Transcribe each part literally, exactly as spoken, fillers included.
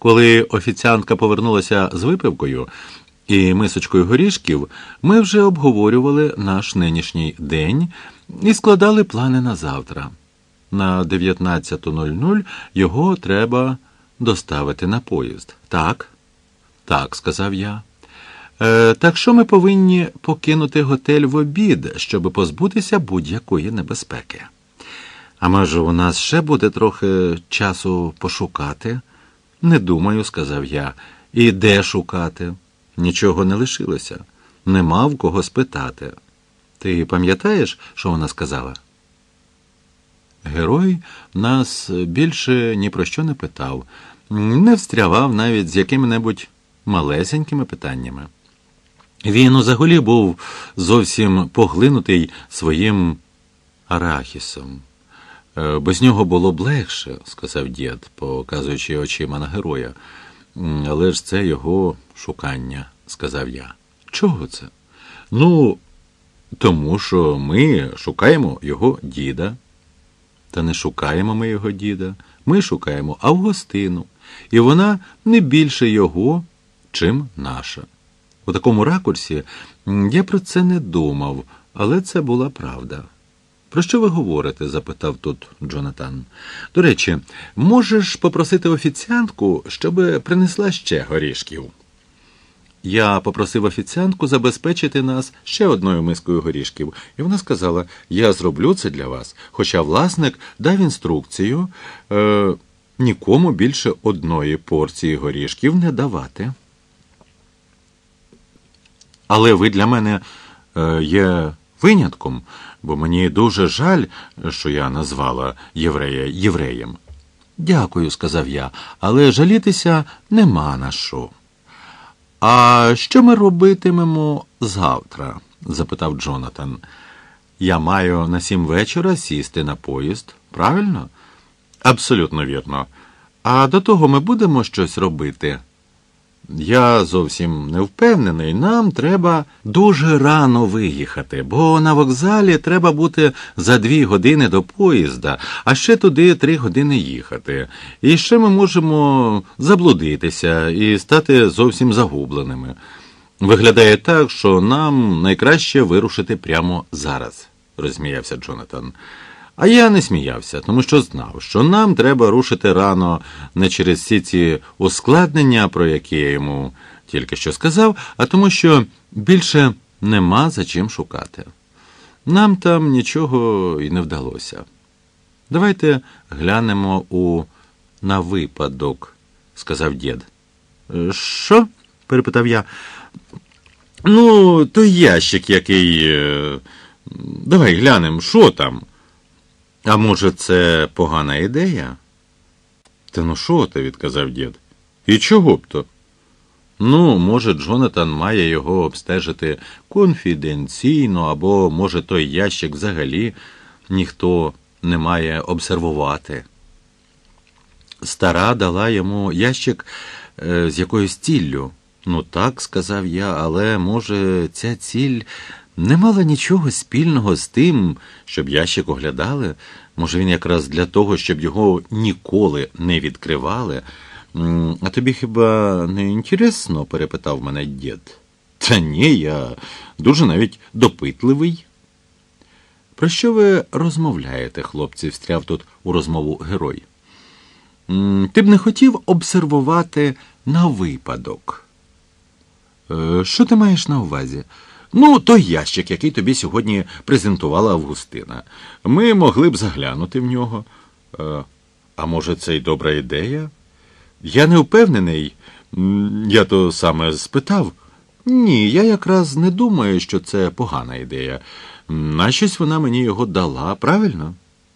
Коли офіціантка повернулася з випивкою і мисочкою горішків, ми вже обговорювали наш нинішній день і складали плани на завтра. На дев'ятнадцята нуль нуль його треба доставити на поїзд. Так? Так, сказав я. Е, так що ми повинні покинути готель в обід, щоб позбутися будь-якої небезпеки. А може, у нас ще буде трохи часу пошукати? Не думаю, сказав я. І де шукати? Нічого не лишилося. Нема в кого спитати. Ти пам'ятаєш, що вона сказала? Герой нас більше ні про що не питав, не встрявав навіть з якими-небудь малесенькими питаннями. Він узагалі був зовсім поглинутий своїм арахісом. Без нього було б легше, сказав дід, показуючи очима на героя. Але ж це його шукання, сказав я. Чого це? Ну, тому що ми шукаємо його діда. Та не шукаємо ми його діда. Ми шукаємо Августину. І вона не більше його, чим наша. У такому ракурсі я про це не думав, але це була правда. «Про що ви говорите?» – запитав тут Джонатан. «До речі, можеш попросити офіціантку, щоб принесла ще горішків?» Я попросив офіціантку забезпечити нас ще одною мискою горішків, і вона сказала, я зроблю це для вас, хоча власник дав інструкцію е, нікому більше одної порції горішків не давати. Але ви для мене е, є винятком, бо мені дуже жаль, що я назвала єврея євреєм. Дякую, сказав я, але жалітися нема на що. А що ми робитимемо завтра? Запитав Джонатан. Я маю на сім вечора сісти на поїзд, правильно? Абсолютно вірно. А до того ми будемо щось робити? Я зовсім не впевнений. Нам треба дуже рано виїхати, бо на вокзалі треба бути за дві години до поїзда, а ще туди три години їхати. І ще ми можемо заблудитися і стати зовсім загубленими. Виглядає так, що нам найкраще вирушити прямо зараз, розсміявся Джонатан. А я не сміявся, тому що знав, що нам треба рушити рано не через всі ці ускладнення, про які я йому тільки що сказав, а тому що більше нема за чим шукати. Нам там нічого і не вдалося. Давайте глянемо у «на випадок», сказав дід. Що? Перепитав я. Ну, той ящик, який... Давай глянемо, що там? А може, це погана ідея? Та ну що ти, відказав дід. І чого б то? Ну, може, Джонатан має його обстежити конфіденційно, або, може, той ящик взагалі ніхто не має обсервувати. Стара дала йому ящик е, з якоюсь ціллю. Ну так, сказав я, але, може, ця ціль не мала нічого спільного з тим, щоб ящик оглядали. Може, він якраз для того, щоб його ніколи не відкривали. А тобі хіба не інтересно? Перепитав мене дід. Та ні, я дуже навіть допитливий. Про що ви розмовляєте, хлопці? Встряв тут у розмову герой. Ти б не хотів обсервувати на випадок. Що ти маєш на увазі? Ну, той ящик, який тобі сьогодні презентувала Августина. Ми могли б заглянути в нього. А може, це й добра ідея? Я не впевнений. Я то саме спитав. Ні, я якраз не думаю, що це погана ідея. Нащось вона мені його дала, правильно?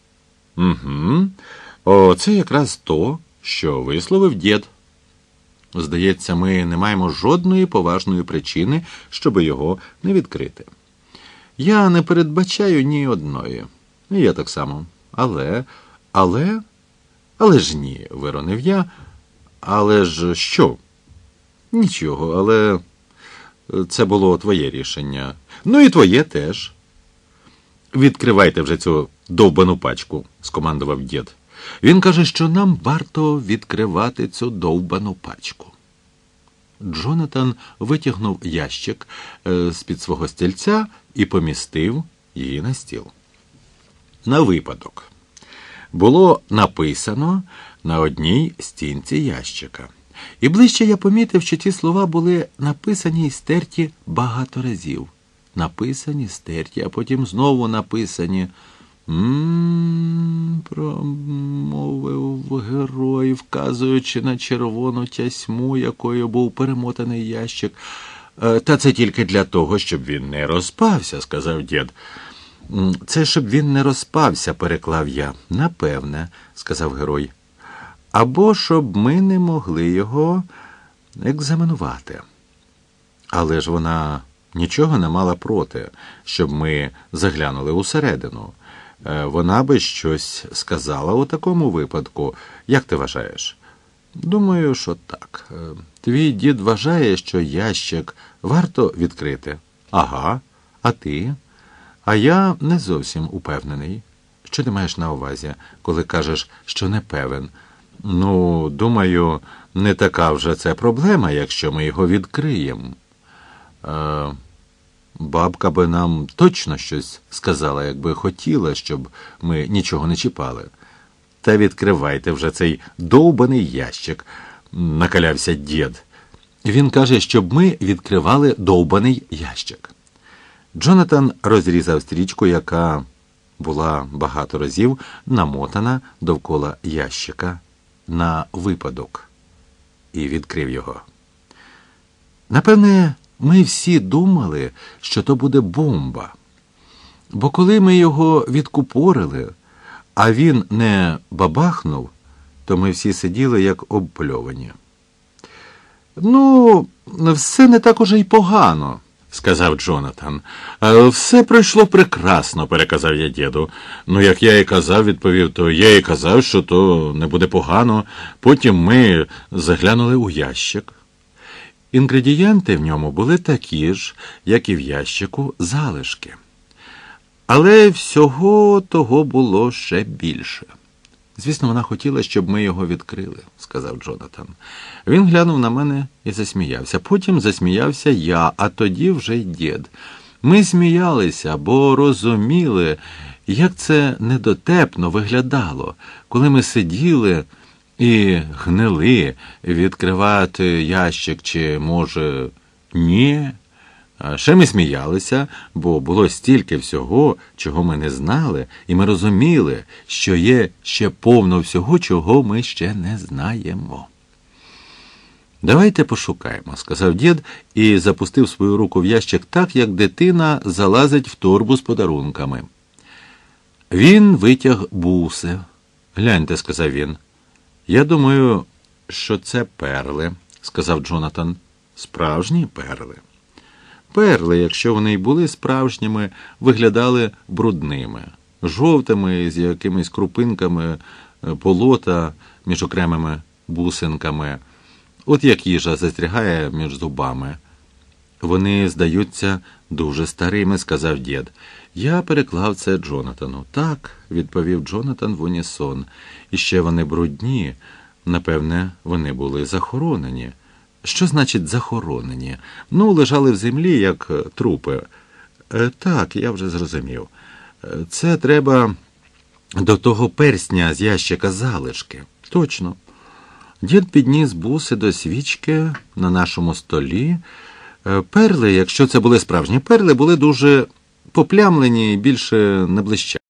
Угу. О, це якраз то, що висловив дід. Здається, ми не маємо жодної поважної причини, щоб його не відкрити. Я не передбачаю ні одної. І я так само. Але, але, але ж ні, виронив я. Але ж що? Нічого, але це було твоє рішення. Ну і твоє теж. Відкривайте вже цю довбану пачку, скомандував дід. Він каже, що нам варто відкривати цю довбану пачку. Джонатан витягнув ящик з-під свого стільця і помістив її на стіл. На випадок. Було написано на одній стінці ящика. І ближче я помітив, що ці слова були написані і стерті багато разів. Написані, стерті, а потім знову написані. «М-м-м», промовив герой, вказуючи на червону тясьму, якою був перемотаний ящик. «Та це тільки для того, щоб він не розпався», – сказав дід. «Це щоб він не розпався», – переклав я. «Напевне», – сказав герой. «Або щоб ми не могли його екзаменувати». Але ж вона нічого не мала проти, щоб ми заглянули усередину. Вона би щось сказала у такому випадку. Як ти вважаєш? Думаю, що так. Твій дід вважає, що ящик варто відкрити. Ага. А ти? А я не зовсім упевнений. Що ти маєш на увазі, коли кажеш, що не певен? Ну, думаю, не така вже це проблема, якщо ми його відкриємо. Е, бабка би нам точно щось сказала, якби хотіла, щоб ми нічого не чіпали. Та відкривайте вже цей довбаний ящик, накалявся дід. Він каже, щоб ми відкривали довбаний ящик. Джонатан розрізав стрічку, яка була багато разів намотана довкола ящика на випадок, і відкрив його. Напевне, ми всі думали, що то буде бомба. Бо коли ми його відкупорили, а він не бабахнув, то ми всі сиділи як обпльовані. «Ну, все не так уже й погано», – сказав Джонатан. «Все пройшло прекрасно», – переказав я діду. «Ну, як я і казав», – відповів, – «то я і казав, що то не буде погано. Потім ми заглянули у ящик. Інгредієнти в ньому були такі ж, як і в ящику залишки. Але всього того було ще більше». «Звісно, вона хотіла, щоб ми його відкрили», – сказав Джонатан. Він глянув на мене і засміявся. Потім засміявся я, а тоді вже й дід. Ми сміялися, бо розуміли, як це недотепно виглядало, коли ми сиділи і гнили відкривати ящик, чи, може, ні. А ще ми сміялися, бо було стільки всього, чого ми не знали, і ми розуміли, що є ще повно всього, чого ми ще не знаємо. «Давайте пошукаємо», – сказав дід і запустив свою руку в ящик так, як дитина залазить в торбу з подарунками. Він витяг буси. «Гляньте», – сказав він. «Я думаю, що це перли», – сказав Джонатан. «Справжні перли». Перли, якщо вони й були справжніми, виглядали брудними, жовтими, з якимись крупинками полота між окремими бусинками. От як їжа застрягає між зубами. «Вони здаються дуже старими», – сказав дід. Я переклав це Джонатану. «Так», – відповів Джонатан в унісон. «І ще вони брудні. Напевне, вони були захоронені». «Що значить захоронені?» «Ну, лежали в землі, як трупи». Е, «Так, я вже зрозумів. Це треба до того персня з ящика залишки». «Точно». Дід підніс буси до свічки на нашому столі. Перли, якщо це були справжні перли, були дуже поплямлені і більше не блищали.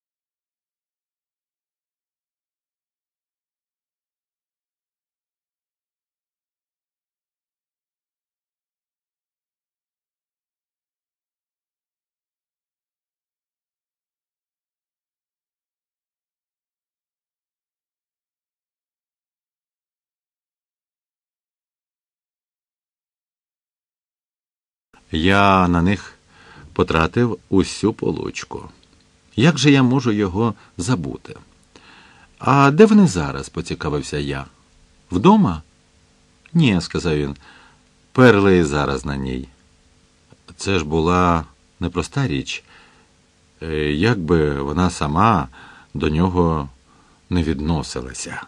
Я на них потратив усю получку. Як же я можу його забути? «А де вони зараз?» – поцікавився я. «Вдома?» «Ні», – сказав він, – «перли і зараз на ній». Це ж була непроста річ. Як би вона сама до нього не відносилася.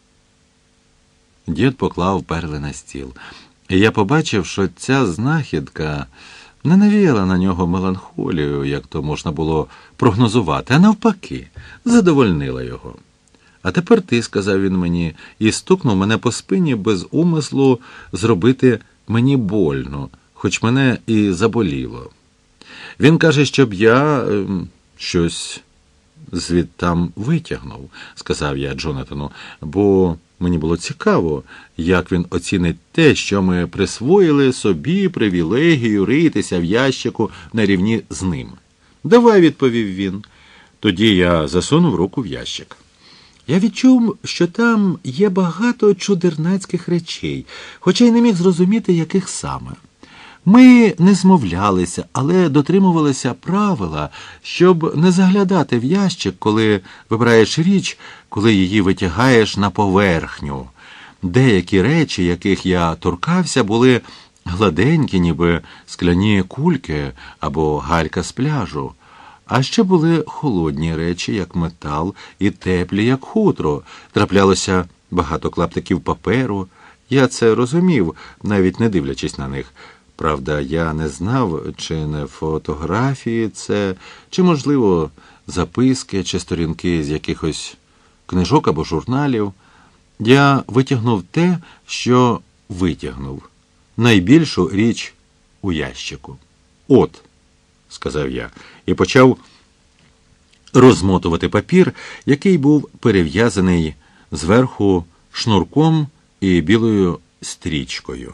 Дід поклав перли на стіл, і я побачив, що ця знахідка не навіяла на нього меланхолію, як то можна було прогнозувати, а навпаки, задовольнила його. «А тепер ти», – сказав він мені, і стукнув мене по спині без умислу зробити мені больно, хоч мене і заболіло. Він каже, щоб я е, щось звідтам витягнув, сказав я Джонатану, бо мені було цікаво, як він оцінить те, що ми присвоїли собі привілегію ритися в ящику на рівні з ним. «Давай», – відповів він. Тоді я засунув руку в ящик. Я відчув, що там є багато чудернацьких речей, хоча й не міг зрозуміти, яких саме. Ми не змовлялися, але дотримувалися правила, щоб не заглядати в ящик, коли вибираєш річ, коли її витягаєш на поверхню. Деякі речі, яких я торкався, були гладенькі, ніби скляні кульки або галька з пляжу. А ще були холодні речі, як метал, і теплі, як хутро. Траплялося багато клаптиків паперу. Я це розумів, навіть не дивлячись на них. Правда, я не знав, чи не фотографії це, чи, можливо, записки, чи сторінки з якихось книжок або журналів. Я витягнув те, що витягнув. Найбільшу річ у ящику. «От», – сказав я, і почав розмотувати папір, який був перев'язаний зверху шнурком і білою стрічкою.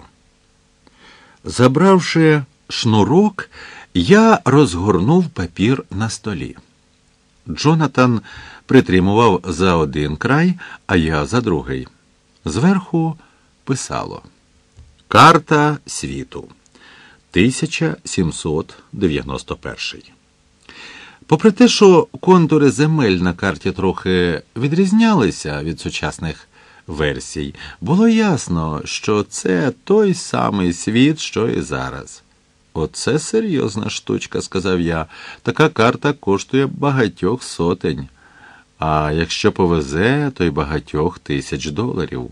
Забравши шнурок, я розгорнув папір на столі. Джонатан притримував за один край, а я за другий. Зверху писало «Карта світу. тисяча сімсот дев'яносто перший». Попри те, що контури земель на карті трохи відрізнялися від сучасних версій, було ясно, що це той самий світ, що і зараз. «Оце серйозна штучка», – сказав я. «Така карта коштує багатьох сотень. А якщо повезе, то й багатьох тисяч доларів.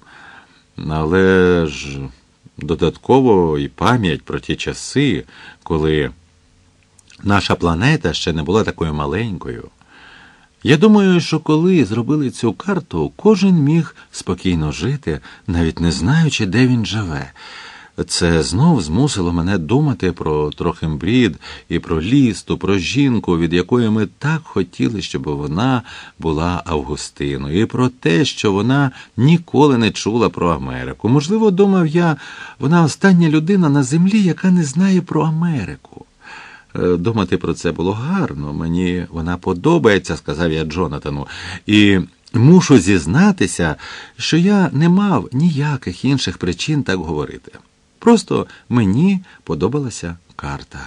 Але ж додатково і пам'ять про ті часи, коли наша планета ще не була такою маленькою. Я думаю, що коли зробили цю карту, кожен міг спокійно жити, навіть не знаючи, де він живе. Це знов змусило мене думати про Трохимбрід і про Лісту, про жінку, від якої ми так хотіли, щоб вона була Августиною, і про те, що вона ніколи не чула про Америку. Можливо, думав я, вона остання людина на землі, яка не знає про Америку. Думати про це було гарно, мені вона подобається, сказав я Джонатану, і мушу зізнатися, що я не мав ніяких інших причин так говорити. Просто мені подобалася карта.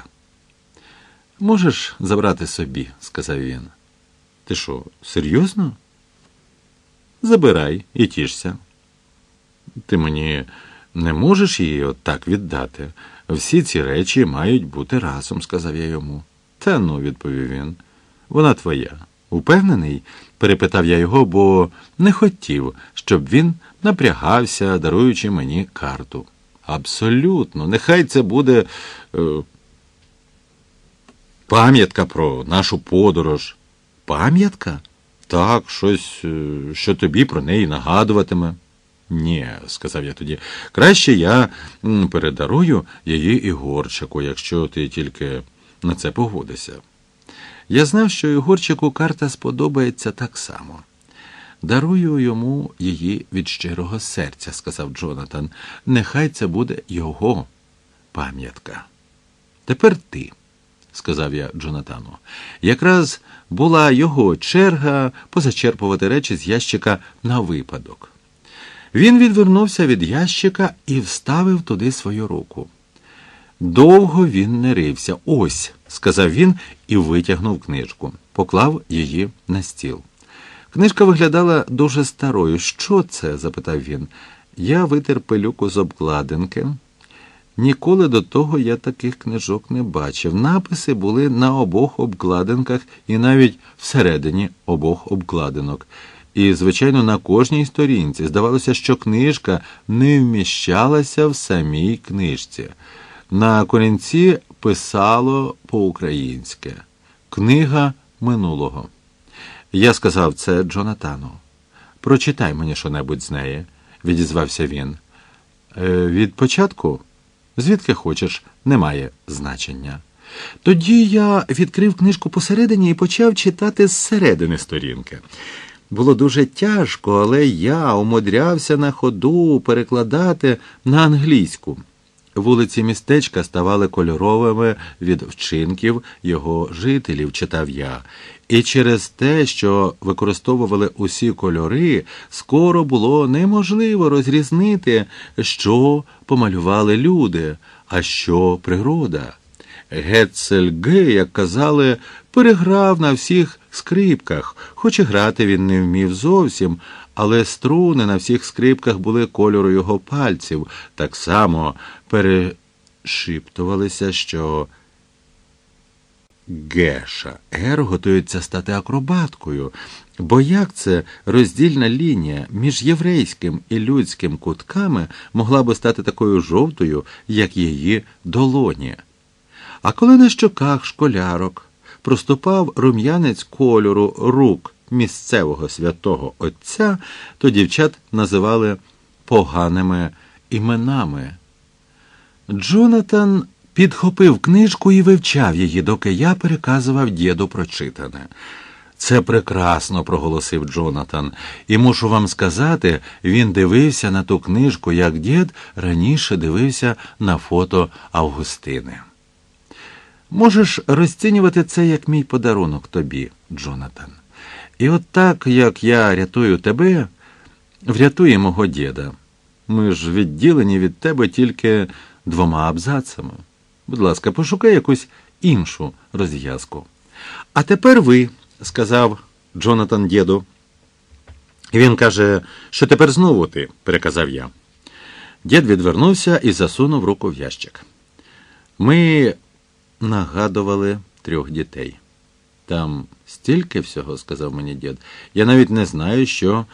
«Можеш забрати собі», – сказав він. «Ти що, серйозно?» «Забирай і тішся». «Ти мені не можеш її отак віддати? Всі ці речі мають бути разом», – сказав я йому. «Та ну», – відповів він, – «вона твоя». «Упевнений?» – перепитав я його, бо не хотів, щоб він напрягався, даруючи мені карту. «Абсолютно. Нехай це буде е, пам'ятка про нашу подорож». «Пам'ятка?» «Так, щось, е, що тобі про неї нагадуватиме». «Ні», – сказав я тоді, – «краще я м, передарую її Ігорчику, якщо ти тільки на це погодишся». Я знав, що Ігорчику карта сподобається так само. «Дарую йому її від щирого серця», – сказав Джонатан. «Нехай це буде його пам'ятка». «Тепер ти», – сказав я Джонатану. Якраз була його черга позачерпувати речі з ящика на випадок. Він відвернувся від ящика і вставив туди свою руку. Довго він не рився. «Ось», – сказав він і витягнув книжку. Поклав її на стіл. Книжка виглядала дуже старою. «Що це?» – запитав він. Я витер пилюку з обкладинки. Ніколи до того я таких книжок не бачив. Написи були на обох обкладинках і навіть всередині обох обкладинок. І, звичайно, на кожній сторінці. Здавалося, що книжка не вміщалася в самій книжці. На корінці писало по-українськи «Книга минулого». Я сказав це Джонатану. «Прочитай мені що-небудь з неї», – відізвався він. «Е, «Від початку? Звідки хочеш, немає значення». Тоді я відкрив книжку посередині і почав читати зсередини сторінки. Було дуже тяжко, але я умудрявся на ходу перекладати на англійську. Вулиці містечка ставали кольоровими від вчинків його жителів, читав я. І через те, що використовували усі кольори, скоро було неможливо розрізнити, що помалювали люди, а що природа. Гетцель Г, як казали, переграв на всіх скрипках, хоч і грати він не вмів зовсім, але струни на всіх скрипках були кольору його пальців, так само перешіптувалися, що Геша Р готується стати акробаткою, бо як це роздільна лінія між єврейським і людським кутками могла би стати такою жовтою, як її долоні? А коли на щоках школярок проступав рум'янець кольору рук місцевого святого отця, то дівчат називали поганими іменами. Джонатан підхопив книжку і вивчав її, доки я переказував діду прочитане. «Це прекрасно», – проголосив Джонатан. «І мушу вам сказати, він дивився на ту книжку, як дід раніше дивився на фото Августини». Можеш розцінювати це як мій подарунок тобі, Джонатан. І от так, як я рятую тебе, врятує мого діда. Ми ж відділені від тебе тільки двома абзацами. Будь ласка, пошукай якусь іншу розв'язку. А тепер ви, сказав Джонатан діду. Він каже, що тепер знову ти, переказав я. Дід відвернувся і засунув руку в ящик. Ми нагадували трьох дітей. Там стільки всього, сказав мені дід. Я навіть не знаю, що...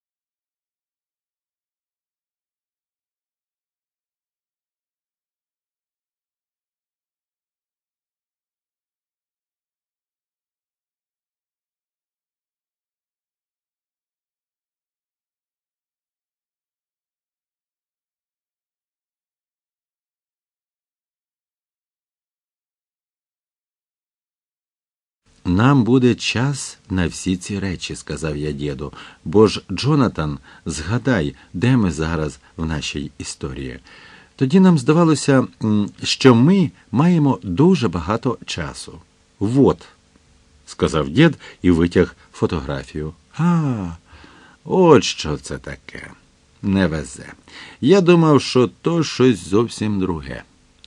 «Нам буде час на всі ці речі», – сказав я діду. «Бо ж, Джонатан, згадай, де ми зараз в нашій історії». Тоді нам здавалося, що ми маємо дуже багато часу. «Вот», – сказав дід і витяг фотографію. «А, от що це таке. Не везе. Я думав, що то щось зовсім друге».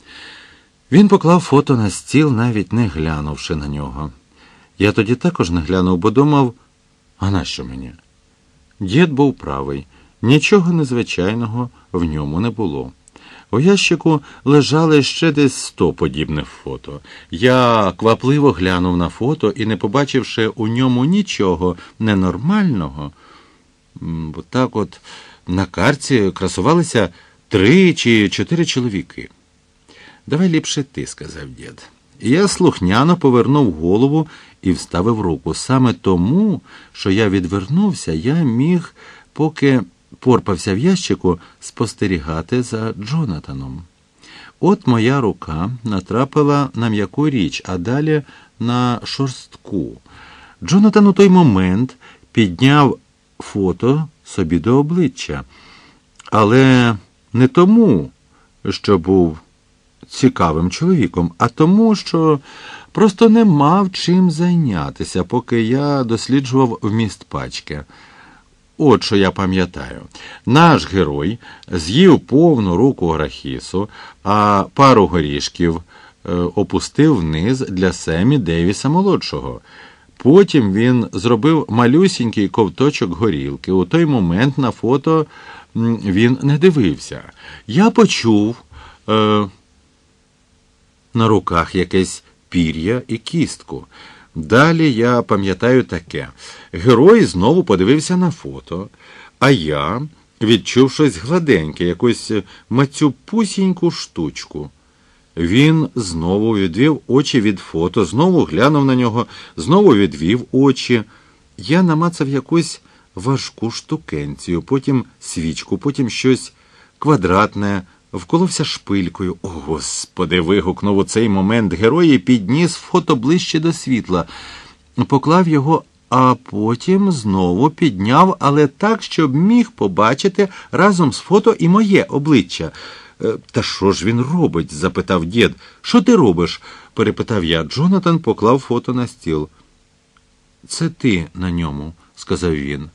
Він поклав фото на стіл, навіть не глянувши на нього. Я тоді також не глянув, бо думав, а нащо мені? Дід був правий, нічого незвичайного в ньому не було. У ящику лежали ще десь сто подібних фото. Я квапливо глянув на фото і, не побачивши у ньому нічого ненормального, бо так от на картці красувалися три чи чотири чоловіки. «Давай ліпше ти», – сказав дід. Я слухняно повернув голову і вставив руку. Саме тому, що я відвернувся, я міг, поки порпався в ящику, спостерігати за Джонатаном. От моя рука натрапила на м'яку річ, а далі на шорстку. Джонатан у той момент підняв фото собі до обличчя. Але не тому, що був цікавим чоловіком, а тому, що просто не мав чим зайнятися, поки я досліджував вміст пачки. От що я пам'ятаю. Наш герой з'їв повну руку арахісу, а пару горішків е, опустив вниз для Семі Дейвіса-молодшого. Потім він зробив малюсінький ковточок горілки. У той момент на фото він не дивився. Я почув е, на руках якесь пір'я і кістку. Далі я пам'ятаю таке. Герой знову подивився на фото, а я відчув щось гладеньке, якусь мацюпусіньку штучку. Він знову відвів очі від фото, знову глянув на нього, знову відвів очі. Я намацав якусь важку штукенцію, потім свічку, потім щось квадратне, вколовся шпилькою. О, Господи, вигукнув у цей момент герой і підніс фото ближче до світла. Поклав його, а потім знову підняв, але так, щоб міг побачити разом з фото і моє обличчя. «Та що ж він робить?» – запитав дід. «Що ти робиш?» – перепитав я. Джонатан поклав фото на стіл. «Це ти на ньому», – сказав він.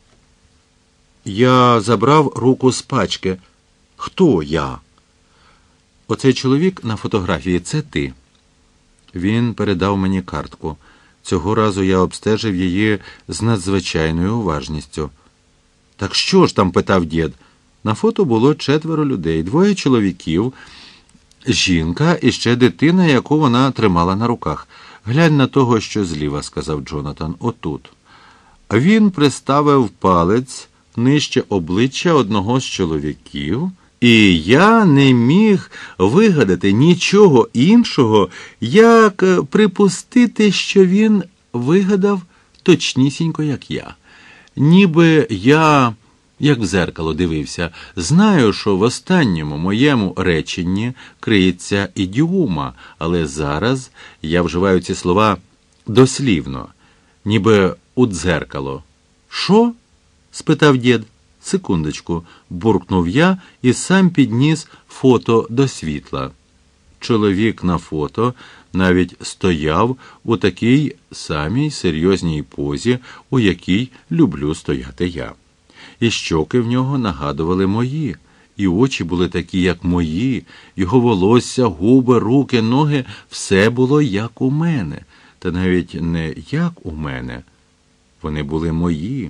Я забрав руку з пачки. «Хто я?» «Оцей чоловік на фотографії – це ти». Він передав мені картку. Цього разу я обстежив її з надзвичайною уважністю. «Так що ж там?» – питав дід. На фото було четверо людей, двоє чоловіків, жінка і ще дитина, яку вона тримала на руках. «Глянь на того, що зліва», – сказав Джонатан, – «отут». Він приставив палець нижче обличчя одного з чоловіків, і я не міг вигадати нічого іншого, як припустити, що він вигадав точнісінько, як я. Ніби я, як в дзеркало дивився, знаю, що в останньому моєму реченні криється ідіома, але зараз я вживаю ці слова дослівно, ніби у дзеркало. «Що?» – спитав дід. «Секундочку», – буркнув я і сам підніс фото до світла. Чоловік на фото навіть стояв у такій самій серйозній позі, у якій люблю стояти я. І щоки в нього нагадували мої, і очі були такі, як мої, його волосся, губи, руки, ноги – все було як у мене. Та навіть не як у мене, вони були мої.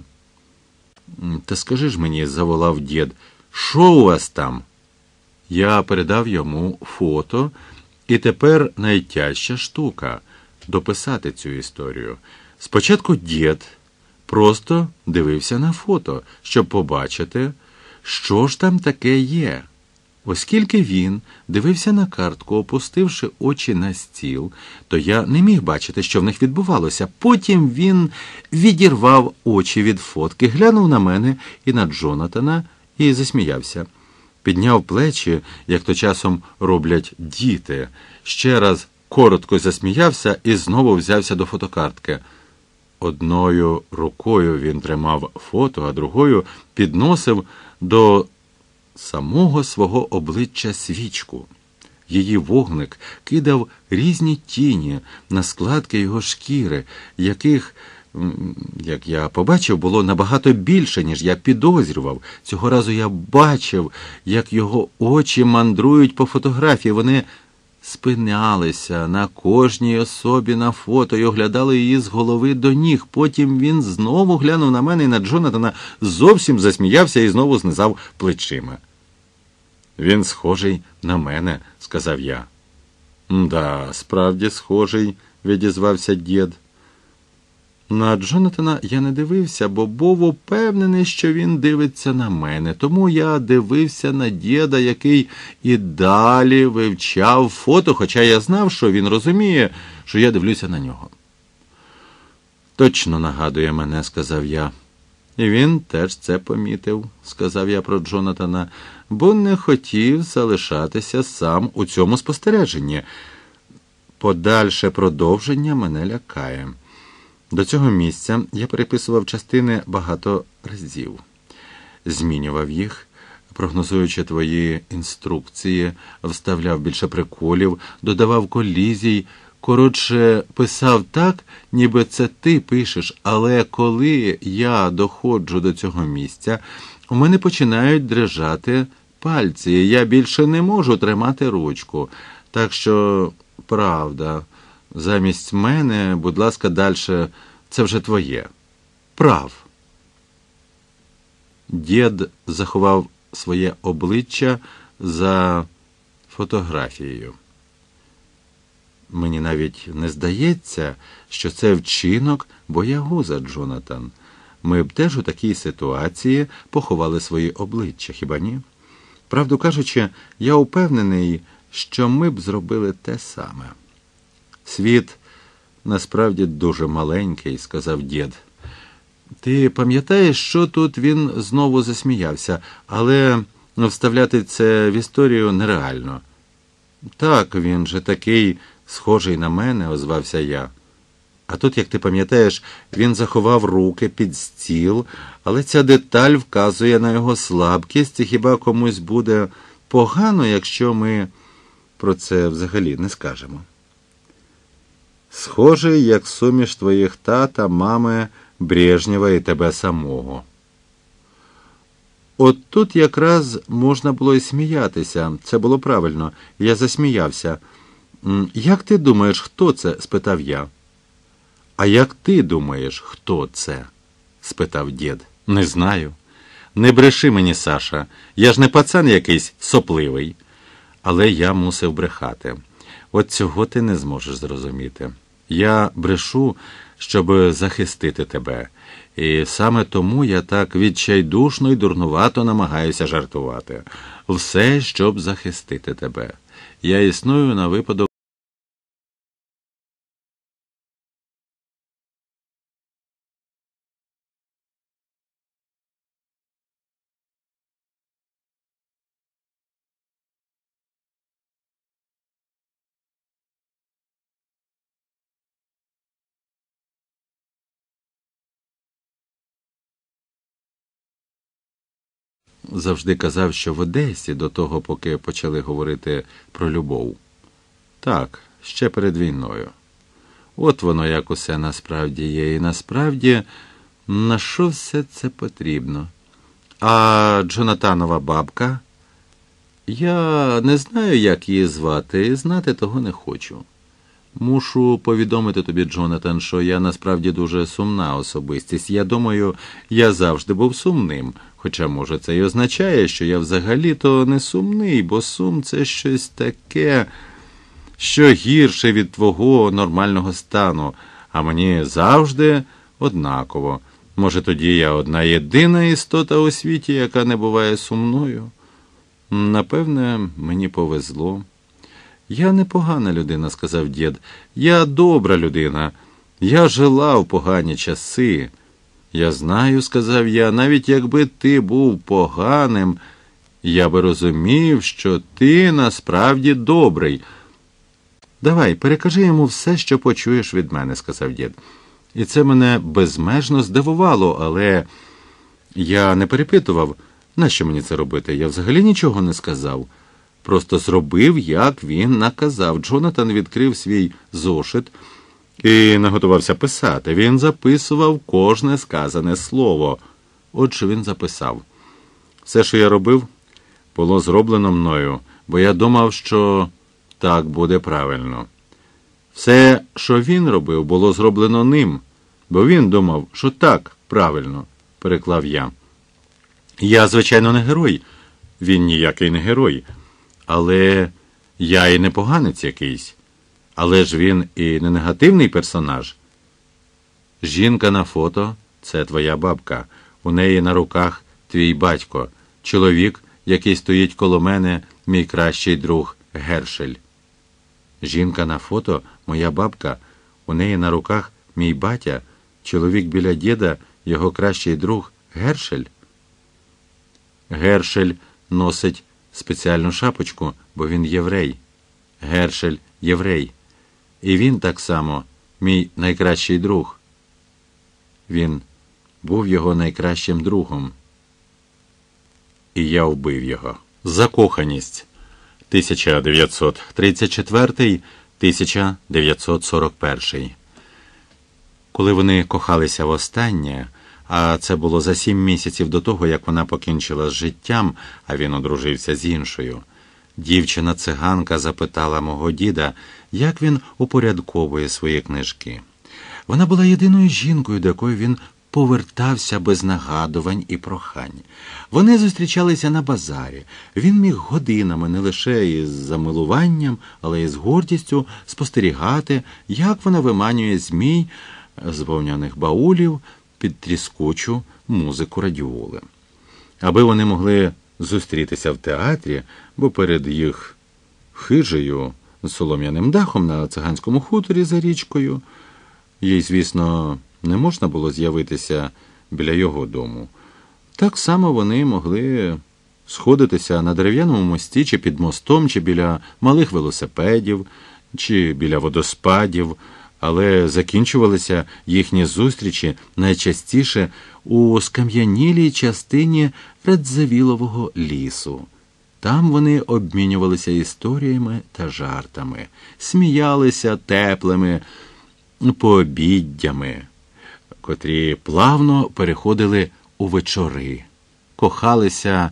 «Та скажи ж мені», – заволав дід, – «що у вас там?» Я передав йому фото, і тепер найтяжча штука – дописати цю історію. Спочатку дід просто дивився на фото, щоб побачити, що ж там таке є. Оскільки він дивився на картку, опустивши очі на стіл, то я не міг бачити, що в них відбувалося. Потім він відірвав очі від фотки, глянув на мене і на Джонатана і засміявся. Підняв плечі, як то часом роблять діти. Ще раз коротко засміявся і знову взявся до фотокартки. Одною рукою він тримав фото, а другою підносив до самого свого обличчя свічку. Її вогник кидав різні тіні на складки його шкіри, яких, як я побачив, було набагато більше, ніж я підозрював. Цього разу я бачив, як його очі мандрують по фотографії. Вони спинялися на кожній особі на фото і оглядали її з голови до ніг. Потім він знову глянув на мене і на Джонатана, зовсім засміявся і знову знизав плечима. «Він схожий на мене», – сказав я. «Да, справді схожий», – відізвався дід. На Джонатана я не дивився, бо був упевнений, що він дивиться на мене. Тому я дивився на діда, який і далі вивчав фото, хоча я знав, що він розуміє, що я дивлюся на нього. «Точно нагадує мене», – сказав я. «І він теж це помітив», – сказав я про Джонатана, бо не хотів залишатися сам у цьому спостереженні. Подальше продовження мене лякає. До цього місця я переписував частини багато разів. Змінював їх, прогнозуючи твої інструкції, вставляв більше приколів, додавав колізій. Коротше, писав так, ніби це ти пишеш, але коли я доходжу до цього місця, у мене починають дрижати пальці, і я більше не можу тримати ручку. Так що, правда, замість мене, будь ласка, дальше, це вже твоє. Прав. Дід заховав своє обличчя за фотографією. Мені навіть не здається, що це вчинок боягуза, Джонатан. Ми б теж у такій ситуації поховали свої обличчя, хіба ні? Правду кажучи, я упевнений, що ми б зробили те саме. Світ насправді дуже маленький, сказав дід. Ти пам'ятаєш, що тут він знову засміявся, але вставляти це в історію нереально. Так, він же такий схожий на мене, озвався я. А тут, як ти пам'ятаєш, він заховав руки під стіл, але ця деталь вказує на його слабкість, і хіба комусь буде погано, якщо ми про це взагалі не скажемо. Схожий, як суміш твоїх тата, мами, Брежнєва і тебе самого. От тут якраз можна було й сміятися. Це було правильно. Я засміявся. «Як ти думаєш, хто це?» – спитав я. «А як ти думаєш, хто це?» – спитав дід. «Не знаю. Не бреши мені, Саша. Я ж не пацан якийсь сопливий». Але я мусив брехати. От цього ти не зможеш зрозуміти. Я брешу, щоб захистити тебе. І саме тому я так відчайдушно і дурнувато намагаюся жартувати. Все, щоб захистити тебе. Я існую на випадок. Завжди казав, що в Одесі, до того, поки почали говорити про любов. Так, ще перед війною. От воно, як усе насправді є. І насправді, на що все це потрібно? А Джонатанова бабка? Я не знаю, як її звати, і знати того не хочу. Мушу повідомити тобі, Джонатан, що я насправді дуже сумна особистість. Я думаю, я завжди був сумним. Хоча, може, це й означає, що я взагалі-то не сумний, бо сум – це щось таке, що гірше від твого нормального стану, а мені завжди однаково. Може, тоді я одна єдина істота у світі, яка не буває сумною? Напевне, мені повезло. «Я непогана людина», – сказав дід. «Я добра людина. Я жила в погані часи». «Я знаю», – сказав я, – «навіть якби ти був поганим, я би розумів, що ти насправді добрий». «Давай, перекажи йому все, що почуєш від мене», – сказав дід. І це мене безмежно здивувало, але я не перепитував, нащо мені це робити. Я взагалі нічого не сказав. Просто зробив, як він наказав. Джонатан відкрив свій зошит і наготувався писати. Він записував кожне сказане слово. Отже, він записав. Все, що я робив, було зроблено мною, бо я думав, що так буде правильно. Все, що він робив, було зроблено ним, бо він думав, що так правильно, переклав я. Я, звичайно, не герой. Він ніякий не герой. Але я і не поганець якийсь. Але ж він і не негативний персонаж. Жінка на фото – це твоя бабка. У неї на руках твій батько. Чоловік, який стоїть коло мене, мій кращий друг Гершель. Жінка на фото – моя бабка. У неї на руках мій батя. Чоловік біля діда – його кращий друг Гершель. Гершель носить спеціальну шапочку, бо він єврей. Гершель – єврей. І він так само мій найкращий друг. Він був його найкращим другом. І я вбив його. Закоханість. тисяча дев'ятсот тридцять четвертий - тисяча дев'ятсот сорок перший. Коли вони кохалися востаннє, а це було за сім місяців до того, як вона покінчила з життям, а він одружився з іншою, дівчина-циганка запитала мого діда, як він упорядковує свої книжки. Вона була єдиною жінкою, до якої він повертався без нагадувань і прохань. Вони зустрічалися на базарі. Він міг годинами не лише із замилуванням, але й з гордістю спостерігати, як вона виманює змій з вовняних баулів під тріскучу музику радіоли. Аби вони могли зустрітися в театрі, бо перед їх хижею з солом'яним дахом на циганському хуторі за річкою, їй, звісно, не можна було з'явитися біля його дому. Так само вони могли сходитися на дерев'яному мості, чи під мостом, чи біля малих велосипедів, чи біля водоспадів, але закінчувалися їхні зустрічі найчастіше у скам'янілій частині Радзивілового лісу. Там вони обмінювалися історіями та жартами, сміялися теплими пообіддями, котрі плавно переходили у вечори, кохалися,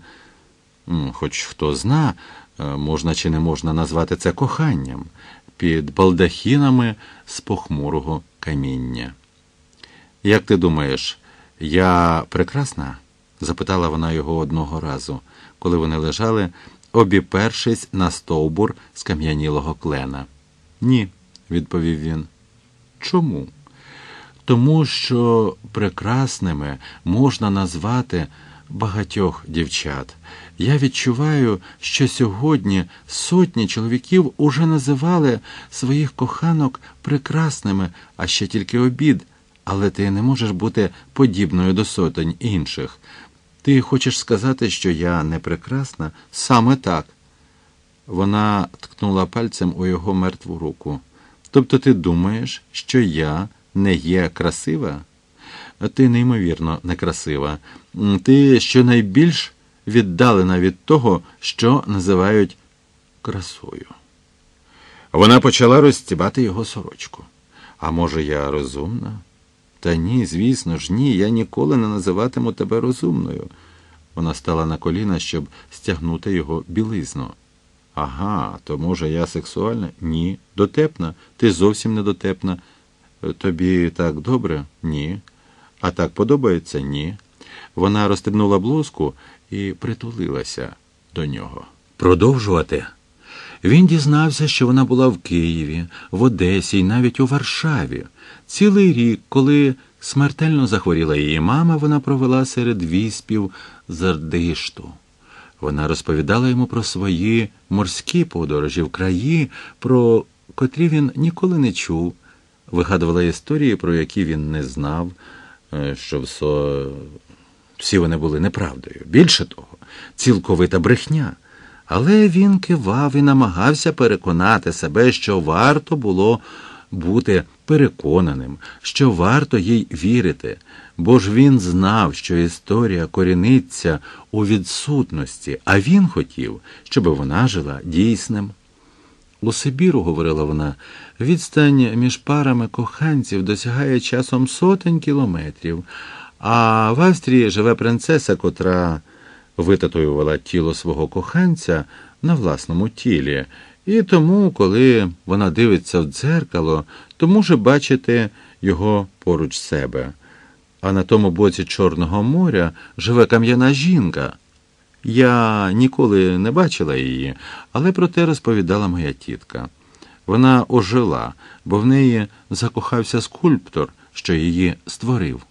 хоч хто зна, можна чи не можна назвати це коханням, під балдахінами з похмурого каміння. «Як ти думаєш, я прекрасна?» – запитала вона його одного разу, коли вони лежали, обіпершись на стовбур скам'янілого клена. «Ні», – відповів він. «Чому?» «Тому що прекрасними можна назвати багатьох дівчат. Я відчуваю, що сьогодні сотні чоловіків уже називали своїх коханок прекрасними, а ще тільки обід. Але ти не можеш бути подібною до сотень інших. Ти хочеш сказати, що я не прекрасна? Саме так». Вона ткнула пальцем у його мертву руку. «Тобто ти думаєш, що я не є красива?» «Ти неймовірно некрасива. Ти щонайбільш віддалена від того, що називають красою». Вона почала розстібати його сорочку. «А може, я розумна?» «Та ні, звісно ж, ні, я ніколи не називатиму тебе розумною». Вона стала на коліна, щоб стягнути його білизну. «Ага, то, може, я сексуальна?» «Ні. Дотепна? Ти зовсім не дотепна. Тобі так добре?» «Ні. А так подобається?» «Ні». Вона розстебнула блузку і притулилася до нього. Продовжувати? Він дізнався, що вона була в Києві, в Одесі і навіть у Варшаві. Цілий рік, коли смертельно захворіла її мама, вона провела серед віспів Зардишту. Вона розповідала йому про свої морські подорожі в краї, про котрі він ніколи не чув, вигадувала історії, про які він не знав, що все... всі вони були неправдою. Більше того, цілковита брехня. Але він кивав і намагався переконати себе, що варто було бути переконаним, що варто їй вірити, бо ж він знав, що історія коріниться у відсутності, а він хотів, щоб вона жила дійсним. «У Сибіру, – говорила вона, – відстань між парами коханців досягає часом сотень кілометрів, а в Австрії живе принцеса, котра витатуювала тіло свого коханця на власному тілі, і тому, коли вона дивиться в дзеркало, то може бачити його поруч себе. А на тому боці Чорного моря живе кам'яна жінка. Я ніколи не бачила її, але про те розповідала моя тітка. Вона ожила, бо в неї закохався скульптор, що її створив».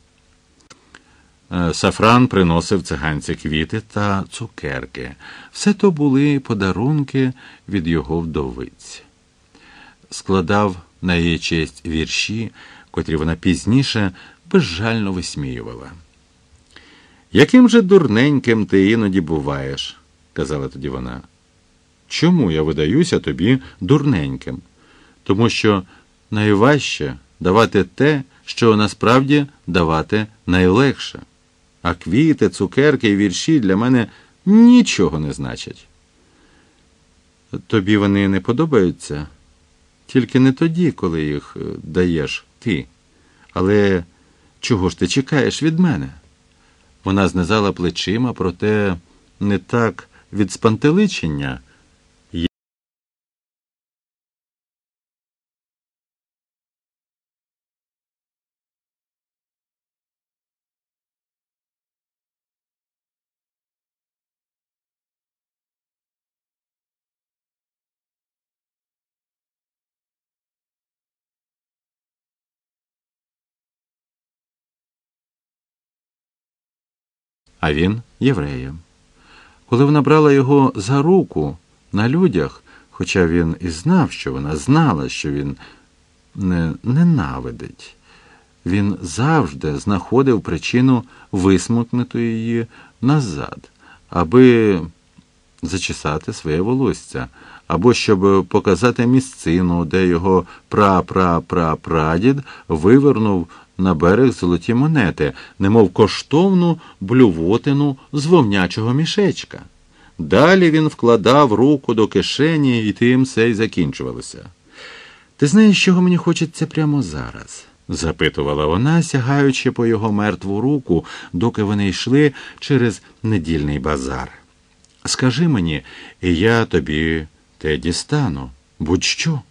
Сафран приносив циганці квіти та цукерки. Все то були подарунки від його вдовиць. Складав на її честь вірші, котрі вона пізніше безжально висміювала. «Яким же дурненьким ти іноді буваєш», – казала тоді вона. «Чому я видаюся тобі дурненьким? Тому що найважче давати те, що насправді давати найлегше. А квіти, цукерки і вірші для мене нічого не значать». «Тобі вони не подобаються? Тільки не тоді, коли їх даєш ти. Але чого ж ти чекаєш від мене?» Вона знизала плечима, проте не так від спантеличення, а він євреєм. Коли вона брала його за руку на людях, хоча він і знав, що вона знала, що він не ненавидить, він завжди знаходив причину висмикнути її назад, аби зачесати своє волосся, або щоб показати місцину, де його пра-пра-пра-прадід вивернув на берег золоті монети, немов коштовну блювотину з вовнячого мішечка. Далі він вкладав руку до кишені, і тим все й закінчувалося. «Ти знаєш, чого мені хочеться прямо зараз?» – запитувала вона, сягаючи по його мертву руку, доки вони йшли через недільний базар. «Скажи мені, і я тобі те дістану. Будь-що.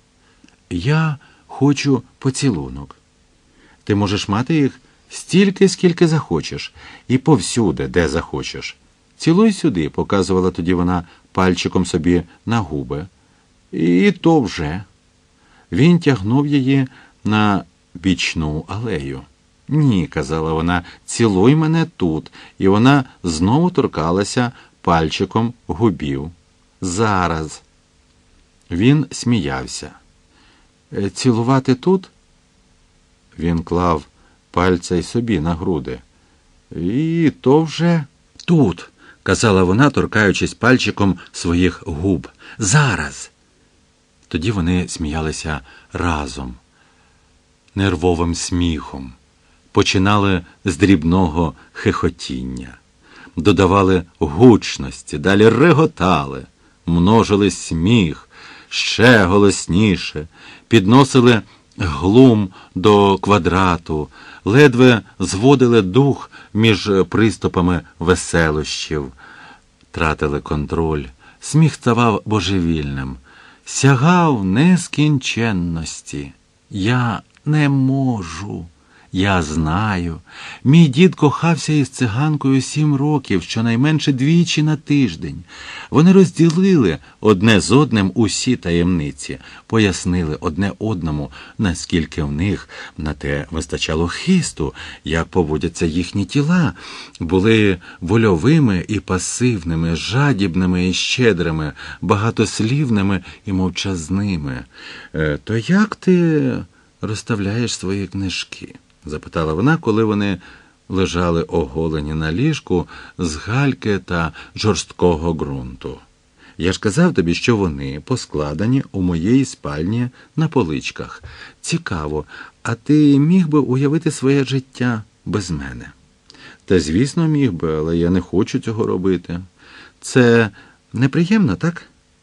Я хочу поцілунок. Ти можеш мати їх стільки, скільки захочеш, і повсюди, де захочеш. Цілуй сюди», – показувала тоді вона пальчиком собі на губи. «І то вже». Він тягнув її на бічну алею. «Ні», – казала вона, – «цілуй мене тут». І вона знову торкалася пальчиком губів. «Зараз». Він сміявся. «Цілувати тут?» Він клав пальця й собі на груди. «І то вже тут», – казала вона, торкаючись пальчиком своїх губ. «Зараз». Тоді вони сміялися разом, нервовим сміхом, починали з дрібного хихотіння, додавали гучності, далі реготали, множили сміх, ще голосніше, підносили глум до квадрату, ледве зводили дух між приступами веселощів, тратили контроль, сміх ставав божевільним, сягав нескінченності. «Я не можу, я знаю. Мій дід кохався із циганкою сім років, щонайменше двічі на тиждень. Вони розділили одне з одним усі таємниці, пояснили одне одному, наскільки в них на те вистачало хисту, як поводяться їхні тіла, були вольовими і пасивними, жадібними і щедрими, багатослівними і мовчазними. Е, то як ти розставляєш свої книжки?» – запитала вона, коли вони лежали оголені на ліжку з гальки та жорсткого ґрунту. «Я ж казав тобі, що вони поскладені у моєї спальні на поличках. Цікаво, а ти міг би уявити своє життя без мене?» «Та, звісно, міг би, але я не хочу цього робити. Це неприємно, так?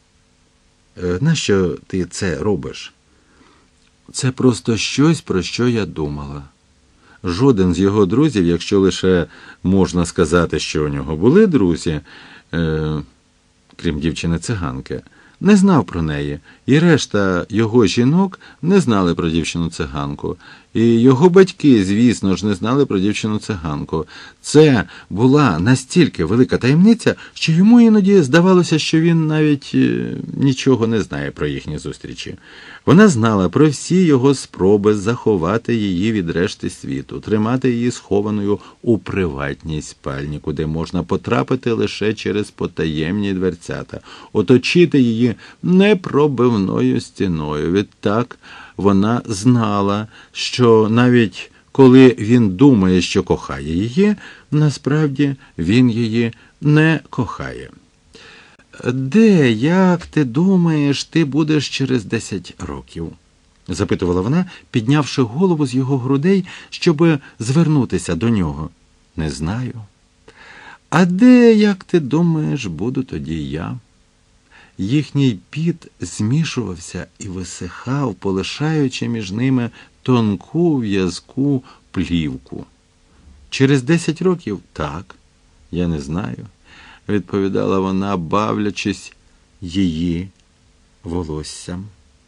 Е, нащо ти це робиш?» «Це просто щось, про що я думала. Жоден з його друзів, якщо лише можна сказати, що у нього були друзі, е, крім дівчини-циганки, не знав про неї, і решта його жінок не знали про дівчину-циганку. І його батьки, звісно ж, не знали про дівчину-циганку. Це була настільки велика таємниця, що йому іноді здавалося, що він навіть нічого не знає про їхні зустрічі. Вона знала про всі його спроби заховати її від решти світу, тримати її схованою у приватній спальні, куди можна потрапити лише через потаємні дверцята, оточити її непробивною стіною. Відтак вона знала, що навіть коли він думає, що кохає її, насправді він її не кохає. «Де, як ти думаєш, ти будеш через десять років?» – запитувала вона, піднявши голову з його грудей, щоб звернутися до нього. «Не знаю». «А де, як ти думаєш, буду тоді я?» Їхній піт змішувався і висихав, полишаючи між ними тонку в'язку плівку. «Через десять років? Так, я не знаю», – відповідала вона, бавлячись її волоссям.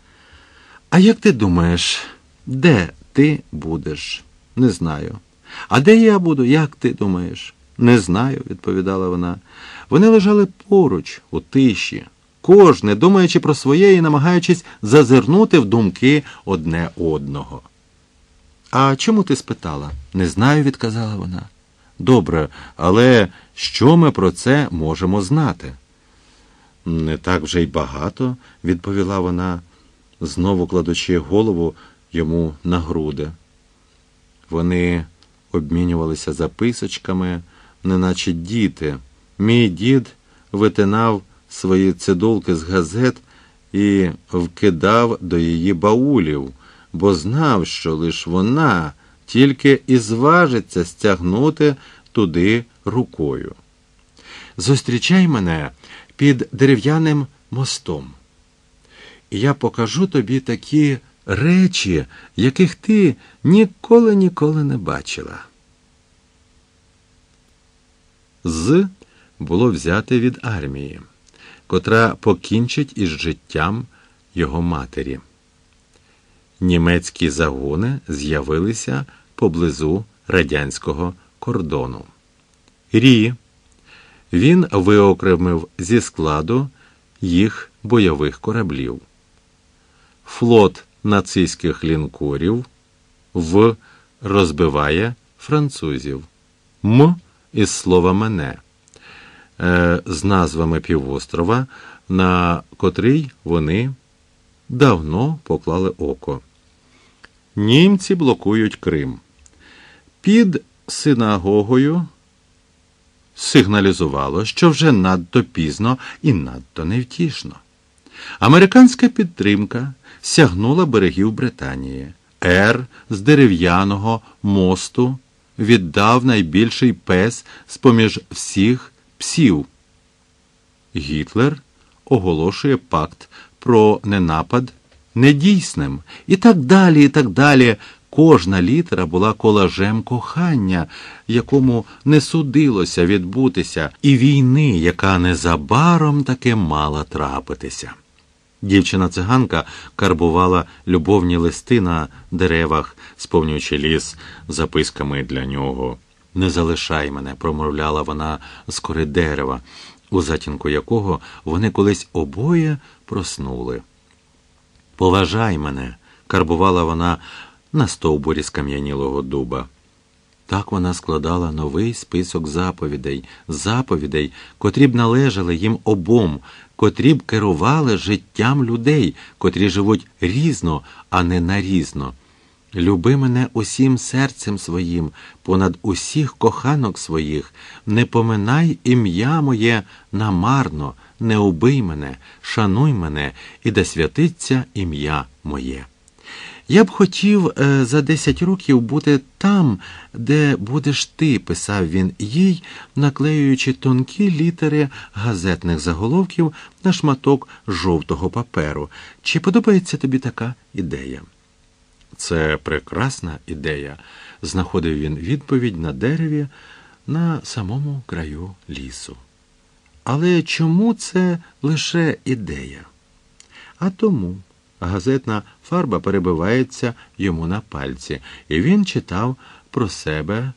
«А як ти думаєш, де ти будеш?» «Не знаю». «А де я буду, як ти думаєш?» «Не знаю», – відповідала вона. Вони лежали поруч, у тиші, кожне думаючи про своє і намагаючись зазирнути в думки одне одного. «А чому ти спитала?» «Не знаю», – відказала вона. Добре, але що ми про це можемо знати? Не так вже й багато, відповіла вона, знову кладучи голову йому на груди. Вони обмінювалися записочками, неначе діти. Мій дід витинав свої цидулки з газет і вкидав до її баулів, бо знав, що лиш вона тільки і зважиться стягнути туди рукою. Зустрічай мене під дерев'яним мостом. І я покажу тобі такі речі, яких ти ніколи-ніколи не бачила. З було взяте від армії, котра покінчить із життям його матері. Німецькі загони з'явилися поблизу радянського кордону. Рі. Він виокремив зі складу їх бойових кораблів. Флот нацистських лінкорів В розбиває французів. М із слова «мене» е, з назвами півострова, на котрий вони давно поклали око. Німці блокують Крим. Під синагогою сигналізувало, що вже надто пізно і надто невтішно. Американська підтримка сягнула берегів Британії. Р з дерев'яного мосту віддав найбільший пес з-поміж всіх псів. Гітлер оголошує пакт про ненапад недійсним. І так далі, і так далі. Кожна літера була колажем кохання, якому не судилося відбутися, і війни, яка незабаром таки мала трапитися. Дівчина-циганка карбувала любовні листи на деревах, сповнюючи ліс записками для нього. «Не залишай мене», – промовляла вона з кори дерева, у затінку якого вони колись обоє проснули. «Поважай мене», – карбувала вона на стовбурі скам'янілого дуба. Так вона складала новий список заповідей, заповідей, котрі б належали їм обом, котрі б керували життям людей, котрі живуть різно, а не нарізно. «Люби мене усім серцем своїм, понад усіх коханок своїх, не поминай ім'я моє намарно, не убий мене, шануй мене, і да святиться ім'я моє». «Я б хотів е, за десять років бути там, де будеш ти», – писав він їй, наклеюючи тонкі літери газетних заголовків на шматок жовтого паперу. «Чи подобається тобі така ідея?» «Це прекрасна ідея», – знаходив він відповідь на дереві на самому краю лісу. «Але чому це лише ідея?» «А тому». Газетна фарба перебивається йому на пальці, і він читав про себе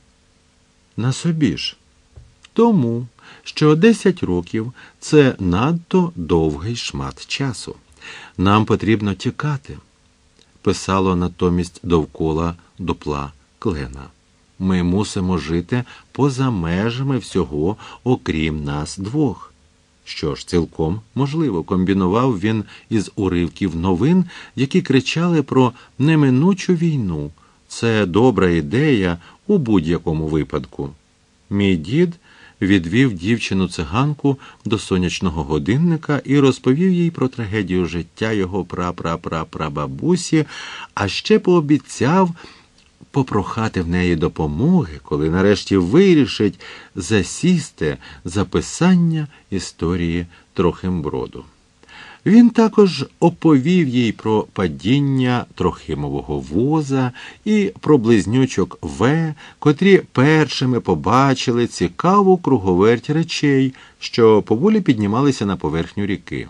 на собі ж. Тому, що десять років – це надто довгий шмат часу. Нам потрібно тікати, писало натомість довкола дупла клена. Ми мусимо жити поза межами всього, окрім нас двох. Що ж, цілком можливо, комбінував він із уривків новин, які кричали про неминучу війну. Це добра ідея у будь-якому випадку. Мій дід відвів дівчину-циганку до сонячного годинника і розповів їй про трагедію життя його пра-пра-пра-прабабусі, а ще пообіцяв попрохати в неї допомоги, коли нарешті вирішить засісти за писання історії Трохимброду. Він також оповів їй про падіння Трохимового воза і про близнючок В, котрі першими побачили цікаву круговерть речей, що поволі піднімалися на поверхню ріки.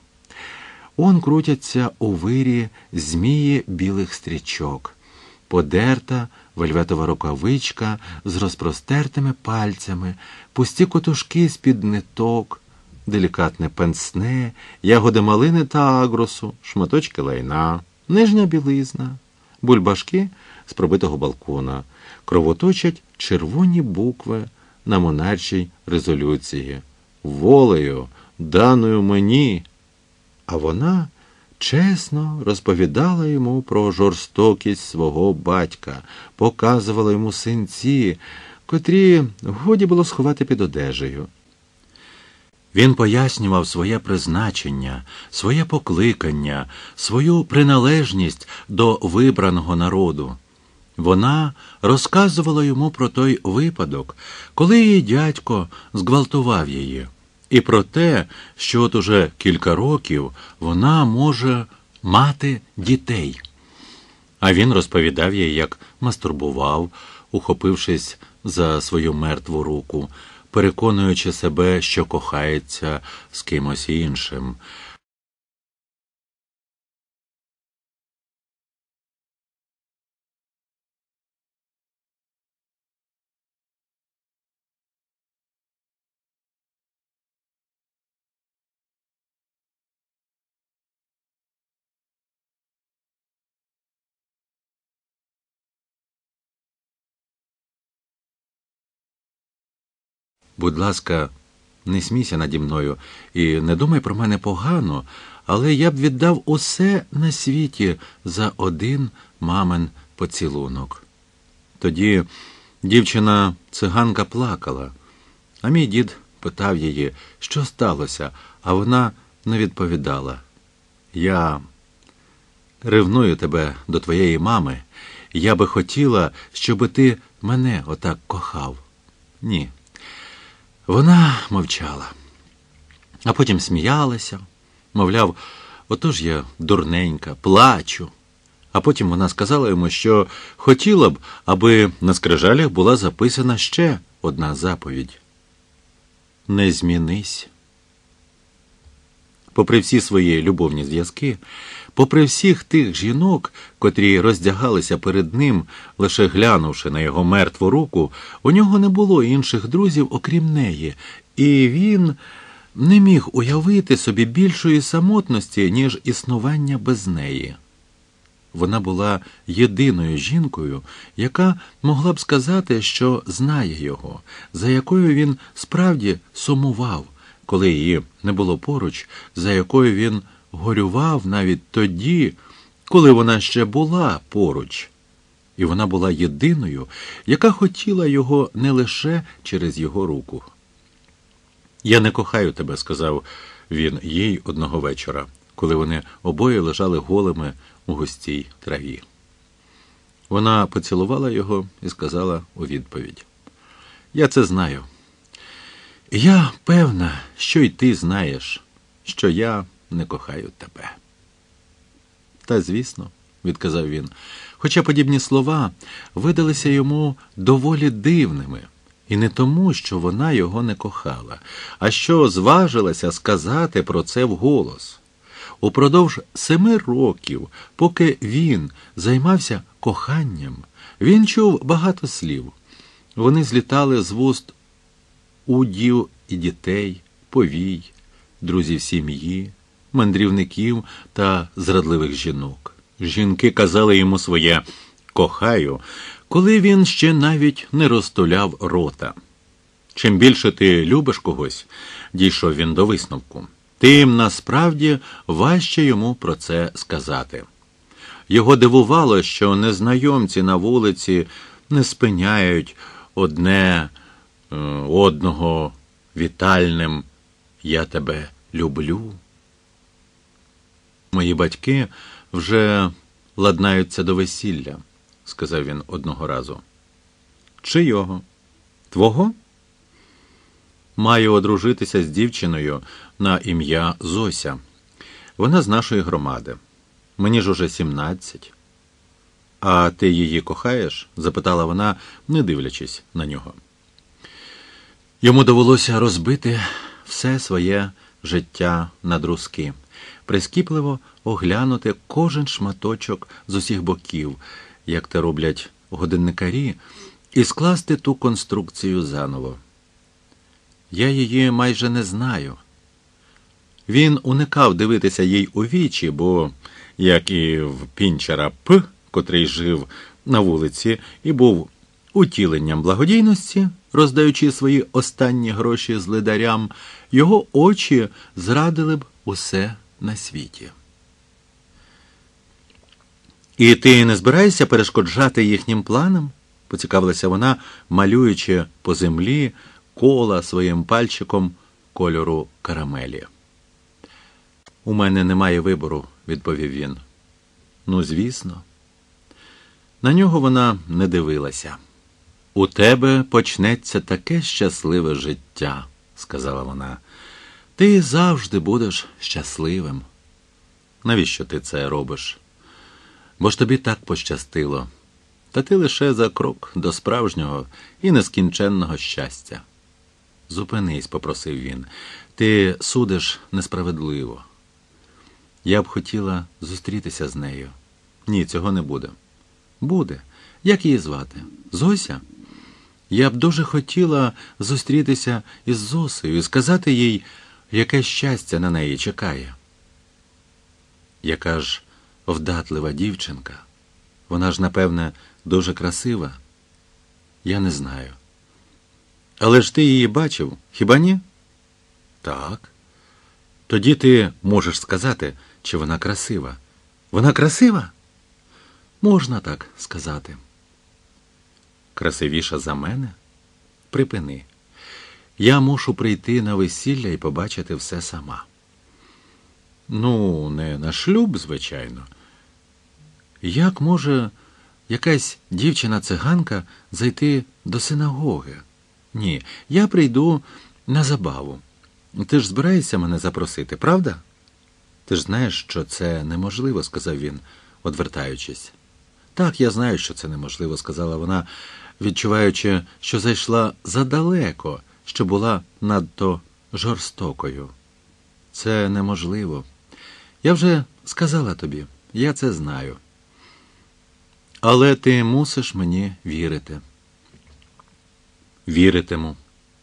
Он крутяться у вирі змії білих стрічок, подерта вельветова рукавичка з розпростертими пальцями, пусті котушки з-під ниток, делікатне пенсне, ягоди малини та агросу, шматочки лайна, нижня білизна, бульбашки з пробитого балкона, кровоточать червоні букви на монарчій резолюції, волею, даною мені. А вона чесно розповідала йому про жорстокість свого батька, показувала йому синці, котрі годі було сховати під одежею. Він пояснював своє призначення, своє покликання, свою приналежність до вибраного народу. Вона розказувала йому про той випадок, коли її дядько зґвалтував її, і про те, що от уже кілька років вона може мати дітей. А він розповідав їй, як мастурбував, ухопившись за свою мертву руку, переконуючи себе, що кохається з кимось іншим. Будь ласка, не смійся наді мною і не думай про мене погано, але я б віддав усе на світі за один мамин поцілунок. Тоді дівчина-циганка плакала, а мій дід питав її, що сталося, а вона не відповідала. Я ревную тебе до твоєї мами, я би хотіла, щоби ти мене отак кохав. Ні. Вона мовчала, а потім сміялася, мовляв, отож я дурненька, плачу. А потім вона сказала йому, що хотіла б, аби на скрижалях була записана ще одна заповідь. Не змінись. Попри всі свої любовні зв'язки, попри всіх тих жінок, котрі роздягалися перед ним, лише глянувши на його мертву руку, у нього не було інших друзів, окрім неї, і він не міг уявити собі більшої самотності, ніж існування без неї. Вона була єдиною жінкою, яка могла б сказати, що знає його, за якою він справді сумував, коли її не було поруч, за якою він горював навіть тоді, коли вона ще була поруч. І вона була єдиною, яка хотіла його не лише через його руку. «Я не кохаю тебе», – сказав він їй одного вечора, коли вони обоє лежали голими у густій траві. Вона поцілувала його і сказала у відповідь: «Я це знаю. Я певна, що й ти знаєш, що я не кохаю тебе». «Та, звісно», – відказав він, хоча подібні слова видалися йому доволі дивними. І не тому, що вона його не кохала, а що зважилася сказати про це вголос. Упродовж семи років, поки він займався коханням, він чув багато слів. Вони злітали з вуст удів і дітей, повій, друзів сім'ї, мандрівників та зрадливих жінок. Жінки казали йому своє «кохаю», коли він ще навіть не розтуляв рота. Чим більше ти любиш когось, дійшов він до висновку, тим насправді важче йому про це сказати. Його дивувало, що незнайомці на вулиці не спиняють одне е, одного вітальним «я тебе люблю». «Мої батьки вже ладнаються до весілля», – сказав він одного разу. «Чийого? Твого?» «Маю одружитися з дівчиною на ім'я Зося. Вона з нашої громади. Мені ж уже сімнадцять». «А ти її кохаєш?» – запитала вона, не дивлячись на нього. Йому довелося розбити все своє життя на друзки, прискіпливо оглянути кожен шматочок з усіх боків, як те роблять годинникарі, і скласти ту конструкцію заново. Я її майже не знаю. Він уникав дивитися їй у вічі, бо, як і в Пінчера П., котрий жив на вулиці і був утіленням благодійності, роздаючи свої останні гроші злидарям, його очі зрадили б усе на світі. «І ти не збираєшся перешкоджати їхнім планам?» – поцікавилася вона, малюючи по землі кола своїм пальчиком кольору карамелі. «У мене немає вибору», – відповів він. «Ну, звісно». На нього вона не дивилася. «У тебе почнеться таке щасливе життя», – сказала вона. «Ти завжди будеш щасливим». «Навіщо ти це робиш?» «Бо ж тобі так пощастило. Та ти лише за крок до справжнього і нескінченного щастя». «Зупинись», – попросив він. «Ти судиш несправедливо». «Я б хотіла зустрітися з нею». «Ні, цього не буде». «Буде. Як її звати? Зося?» «Я б дуже хотіла зустрітися із Зосею і сказати їй, яке щастя на неї чекає». «Яка ж вдатлива дівчинка. Вона ж, напевне, дуже красива». «Я не знаю». «Але ж ти її бачив, хіба ні?» «Так». «Тоді ти можеш сказати, чи вона красива». «Вона красива?» «Можна так сказати». «Красивіша за мене?» «Припини. Я мушу прийти на весілля і побачити все сама». «Ну, не на шлюб, звичайно. Як може якась дівчина-циганка зайти до синагоги?» «Ні, я прийду на забаву. Ти ж збираєшся мене запросити, правда?» «Ти ж знаєш, що це неможливо», – сказав він, одвертаючись. «Так, я знаю, що це неможливо», – сказала вона, відчуваючи, що зайшла задалеко, що була надто жорстокою. «Це неможливо. Я вже сказала тобі, я це знаю. Але ти мусиш мені вірити». «Віритиму».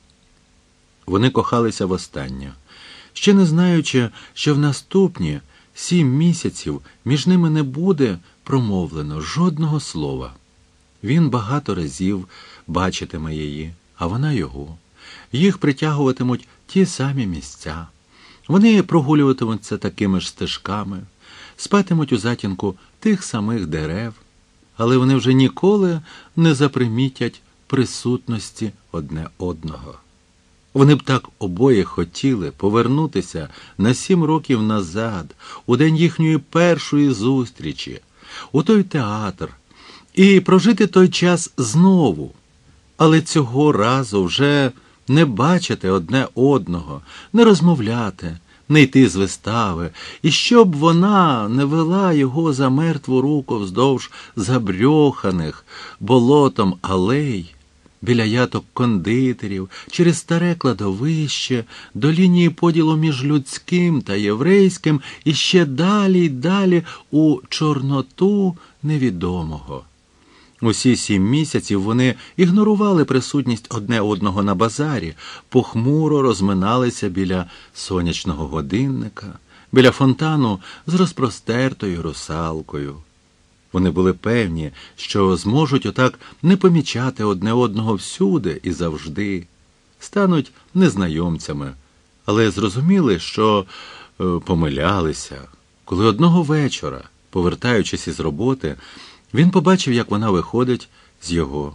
Вони кохалися востаннє, ще не знаючи, що в наступні сім місяців між ними не буде промовлено жодного слова. Він багато разів бачитиме її, а вона його. Їх притягуватимуть ті самі місця. Вони прогулюватимуться такими ж стежками, спатимуть у затінку тих самих дерев, але вони вже ніколи не запримітять присутності одне одного. Вони б так обоє хотіли повернутися на сім років назад, у день їхньої першої зустрічі, у той театр, і прожити той час знову. Але цього разу вже не бачити одне одного, не розмовляти, не йти з вистави, і щоб вона не вела його за мертву руку вздовж забрьоханих болотом алей, біля яток кондитерів, через старе кладовище, до лінії поділу між людським та єврейським, і ще далі й далі у чорноту невідомого. Усі сім місяців вони ігнорували присутність одне одного на базарі, похмуро розминалися біля сонячного годинника, біля фонтану з розпростертою русалкою. Вони були певні, що зможуть отак не помічати одне одного всюди і завжди, стануть незнайомцями, але зрозуміли, що е, помилялися, коли одного вечора, повертаючись із роботи, він побачив, як вона виходить з його.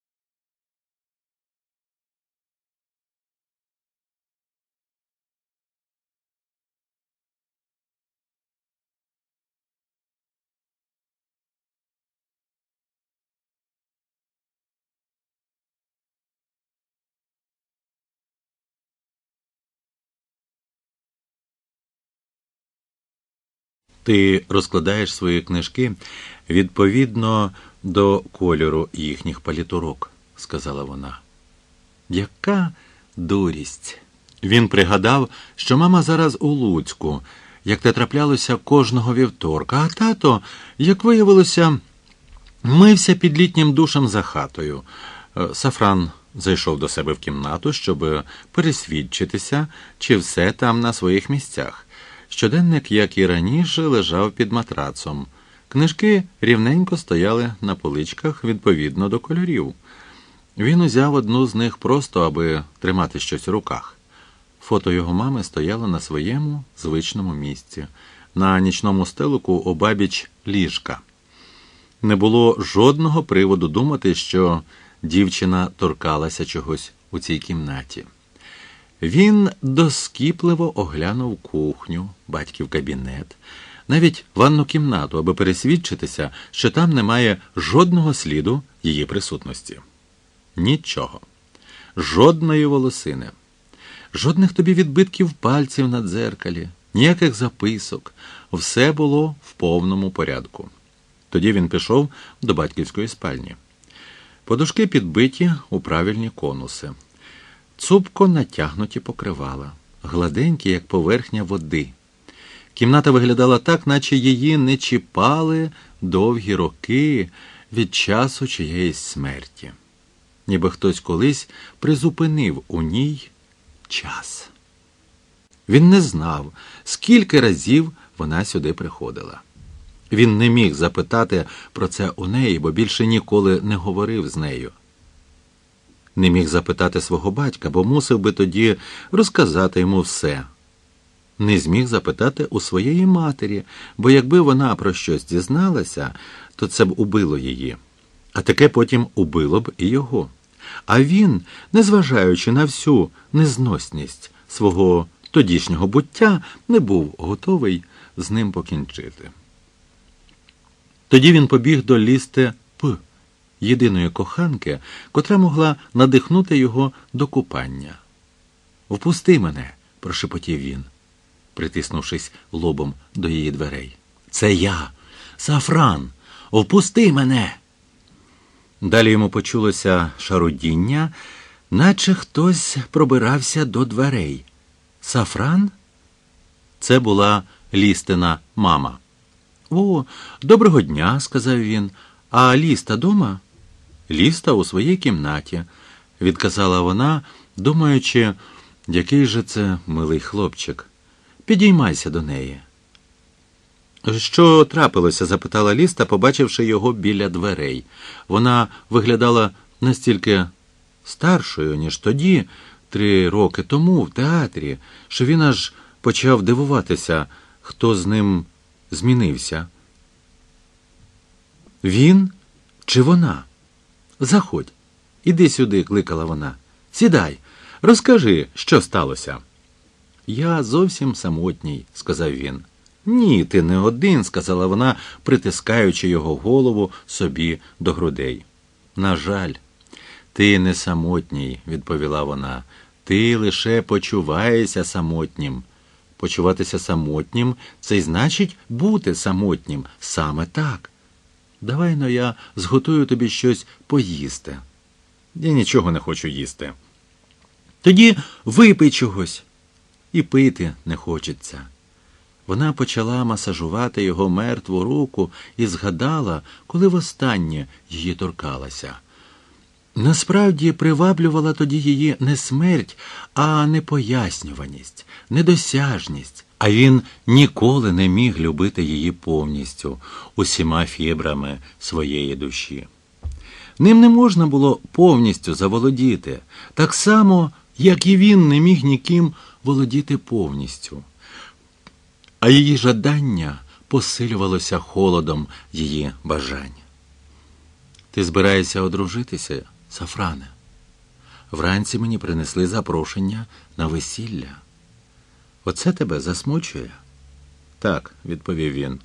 Ти розкладаєш свої книжки відповідно до кольору їхніх палітурок, сказала вона. Яка дурість! Він пригадав, що мама зараз у Луцьку, як те траплялося кожного вівторка, а тато, як виявилося, мився під літнім душем за хатою. Сафран зайшов до себе в кімнату, щоб пересвідчитися, чи все там на своїх місцях. Щоденник, як і раніше, лежав під матрацом. Книжки рівненько стояли на поличках відповідно до кольорів. Він узяв одну з них просто, аби тримати щось у руках. Фото його мами стояло на своєму звичному місці, на нічному стелику обабіч ліжка. Не було жодного приводу думати, що дівчина торкалася чогось у цій кімнаті. Він доскіпливо оглянув кухню, батьків кабінет, навіть ванну кімнату, аби пересвідчитися, що там немає жодного сліду її присутності. Нічого. Жодної волосини. Жодних тобі відбитків пальців на дзеркалі, ніяких записок. Все було в повному порядку. Тоді він пішов до батьківської спальні. Подушки підбиті у правильні конуси. Цупко натягнуті покривала, гладенькі, як поверхня води. Кімната виглядала так, наче її не чіпали довгі роки від часу чиєїсь смерті. Ніби хтось колись призупинив у ній час. Він не знав, скільки разів вона сюди приходила. Він не міг запитати про це у неї, бо більше ніколи не говорив з нею. Не міг запитати свого батька, бо мусив би тоді розказати йому все. Не зміг запитати у своєї матері, бо якби вона про щось дізналася, то це б убило її. А таке потім убило б і його. А він, незважаючи на всю незносність свого тодішнього буття, не був готовий з ним покінчити. Тоді він побіг до Лісте П, єдиної коханки, котра могла надихнути його до купання. «Впусти мене», – прошепотів він, притиснувшись лобом до її дверей. «Це я, Сафран! Впусти мене!» Далі йому почулося шарудіння, наче хтось пробирався до дверей. «Сафран?» Це була Лістина мама. «О, доброго дня», – сказав він. «А Ліста дома?» «Ліста у своїй кімнаті», – відказала вона, думаючи, який же це милий хлопчик. «Підіймайся до неї». «Що трапилося?» – запитала Ліста, побачивши його біля дверей. Вона виглядала настільки старшою, ніж тоді, три роки тому, в театрі, що він аж почав дивуватися, хто з ним змінився. «Він чи вона? Заходь. Іди сюди», – кликала вона. «Сідай, розкажи, що сталося». «Я зовсім самотній», – сказав він. «Ні, ти не один», – сказала вона, притискаючи його голову собі до грудей. «На жаль, ти не самотній», – відповіла вона. «Ти лише почуваєшся самотнім». Почуватися самотнім – це й значить бути самотнім. Саме так. Давай-но я зготую тобі щось поїсти. Я нічого не хочу їсти. Тоді випий чогось. І пити не хочеться. Вона почала масажувати його мертву руку і згадала, коли востаннє її торкалася. Насправді приваблювала тоді її не смерть, а непояснюваність, недосяжність. А він ніколи не міг любити її повністю, усіма фібрами своєї душі. Ним не можна було повністю заволодіти, так само, як і він не міг ніким володіти повністю. А її жадання посилювалося холодом її бажань. «Ти збираєшся одружитися, Сафране? Вранці мені принесли запрошення на весілля. Оце тебе засмучує?» «Так», – відповів він.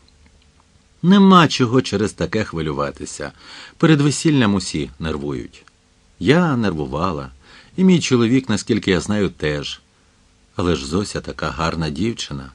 «Нема чого через таке хвилюватися. Перед весіллям усі нервують. Я нервувала, і мій чоловік, наскільки я знаю, теж. Але ж Зося така гарна дівчина».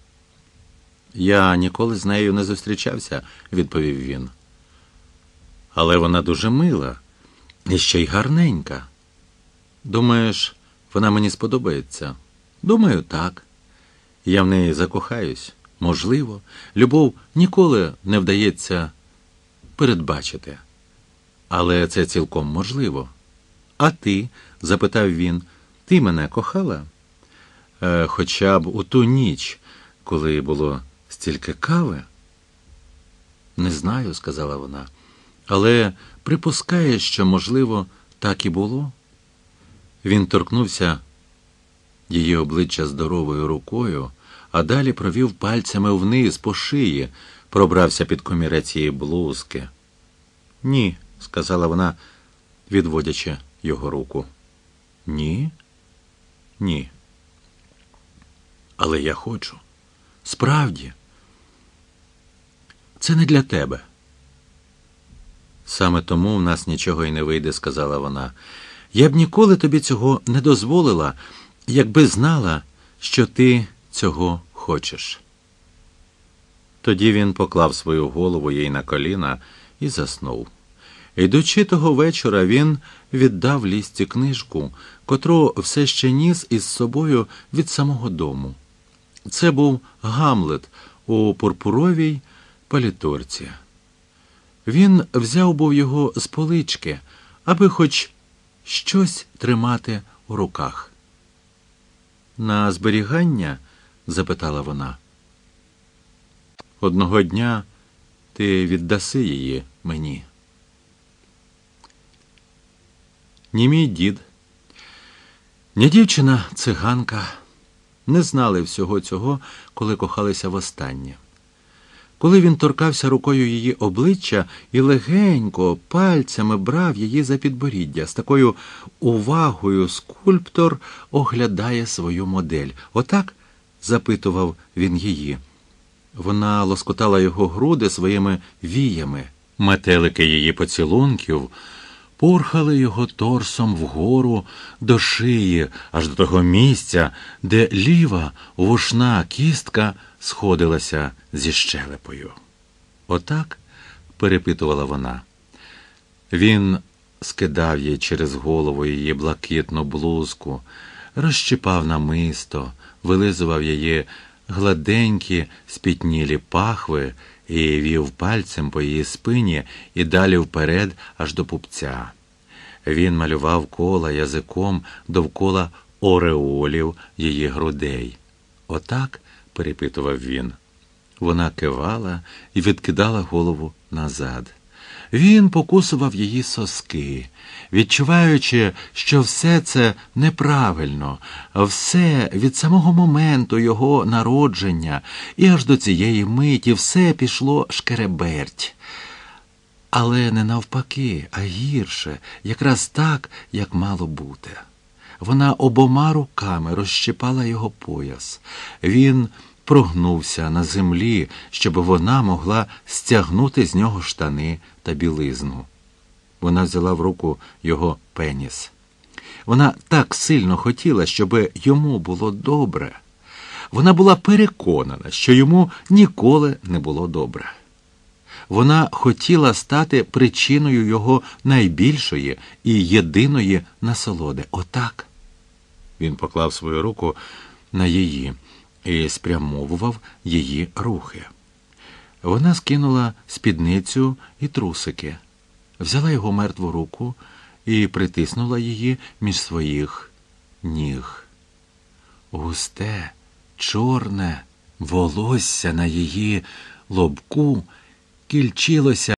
«Я ніколи з нею не зустрічався», – відповів він. «Але вона дуже мила і ще й гарненька. Думаєш, вона мені сподобається?» «Думаю, так. Я в неї закохаюсь. Можливо, любов ніколи не вдається передбачити. Але це цілком можливо. А ти?» – запитав він. «Ти мене кохала?» Е, «Хоча б у ту ніч, коли було стільки кави?» «Не знаю», – сказала вона. «Але припускаю, що, можливо, Так і було. Він торкнувся її обличчя здоровою рукою, а далі провів пальцями вниз по шиї, пробрався під комірець її блузки. «Ні», – сказала вона, відводячи його руку. «Ні? Ні. Але я хочу. Справді. Це не для тебе». «Саме тому в нас нічого й не вийде», – сказала вона. «Я б ніколи тобі цього не дозволила, якби знала, що ти цього хочеш». Тоді він поклав свою голову їй на коліна і заснув. Йдучи того вечора, він віддав Лізці книжку, котру все ще ніс із собою від самого дому. Це був Гамлет у пурпуровій паліторці. Він взяв був його з полички, аби хоч щось тримати у руках. «На зберігання?» – запитала вона. «Одного дня ти віддаси її мені». Ні мій дід, ні дівчина-циганка не знали всього цього, коли кохалися востаннє. Коли він торкався рукою її обличчя і легенько пальцями брав її за підборіддя, з такою увагою скульптор оглядає свою модель. «Отак?» – запитував він її. Вона лоскотала його груди своїми віями. Метелики її поцілунків порхали його торсом вгору до шиї, аж до того місця, де ліва вушна кістка сходилася зі щелепою. «Отак?» – перепитувала вона. Він скидав їй через голову її блакитну блузку, розщипав намисто, вилизував її гладенькі спітнілі пахви і вів пальцем по її спині і далі вперед аж до пупця. Він малював кола язиком довкола ореолів її грудей. «Отак?» – перепитував він. Вона кивала і відкидала голову назад. Він покусував її соски, відчуваючи, що все це неправильно, все від самого моменту його народження і аж до цієї миті все пішло шкереберть. Але не навпаки, а гірше, якраз так, як мало бути. Вона обома руками розщипала його пояс. Він прогнувся на землі, щоб вона могла стягнути з нього штани та білизну. Вона взяла в руку його пеніс. Вона так сильно хотіла, щоб йому було добре. Вона була переконана, що йому ніколи не було добре. Вона хотіла стати причиною його найбільшої і єдиної насолоди. «Отак?» Він поклав свою руку на її і спрямовував її рухи. Вона скинула спідницю і трусики, взяла його мертву руку і притиснула її між своїх ніг. Густе, чорне волосся на її лобку кільчилося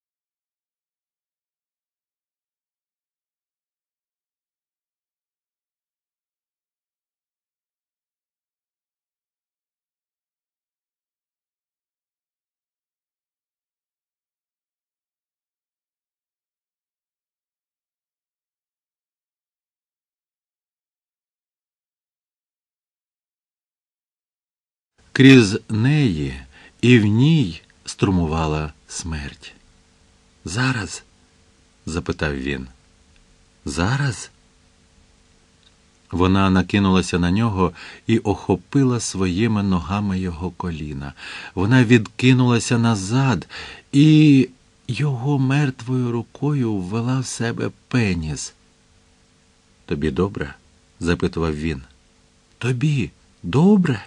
крізь неї, і в ній струмувала смерть. «Зараз?» – запитав він. «Зараз?» Вона накинулася на нього і охопила своїми ногами його коліна. Вона відкинулася назад і його мертвою рукою ввела в себе пеніс. «Тобі добре?» – запитував він. «Тобі добре?»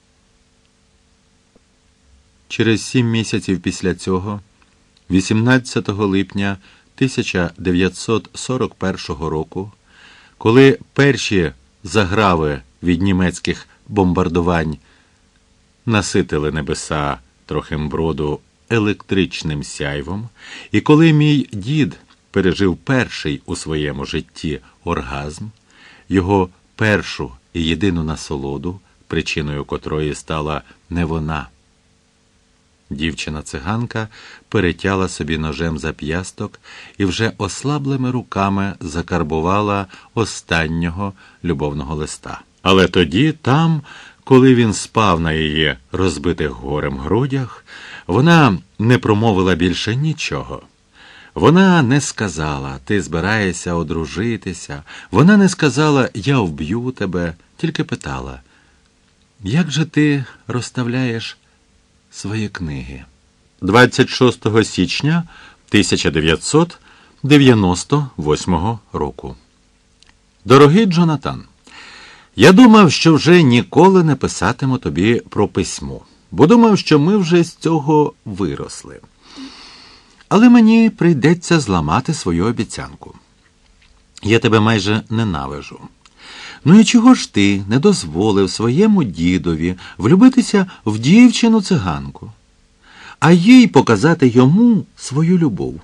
Через сім місяців після цього, вісімнадцятого липня тисяча дев'ятсот сорок першого року, коли перші заграви від німецьких бомбардувань наситили небеса Трохимброду електричним сяйвом, і коли мій дід пережив перший у своєму житті оргазм, його першу і єдину насолоду, причиною котрої стала не вона. Дівчина-циганка перетяла собі ножем зап'ясток і вже ослаблими руками закарбувала останнього любовного листа. Але тоді там, коли він спав на її розбитих горем грудях, вона не промовила більше нічого. Вона не сказала «ти збираєшся одружитися», вона не сказала «я вб'ю тебе», тільки питала «як же ти розставляєш свої книги?» двадцять шостого січня тисяча дев'ятсот дев'яносто восьмого року. Дорогий Джонатан, я думав, що вже ніколи не писатиму тобі про письмо, бо думав, що ми вже з цього виросли. Але мені прийдеться зламати свою обіцянку. Я тебе майже ненавижу. Ну і чого ж ти не дозволив своєму дідові влюбитися в дівчину-циганку, а їй показати йому свою любов?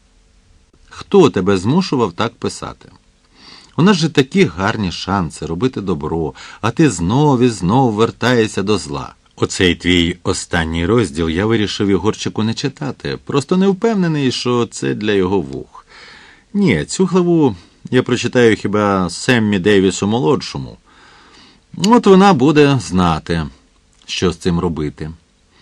Хто тебе змушував так писати? У нас же такі гарні шанси робити добро, а ти знов і знов вертаєшся до зла. Оцей твій останній розділ я вирішив Ігорчику не читати. Просто не впевнений, що це для його вух. Ні, цю главу я прочитаю хіба Семмі Дейвісу-молодшому. От вона буде знати, що з цим робити.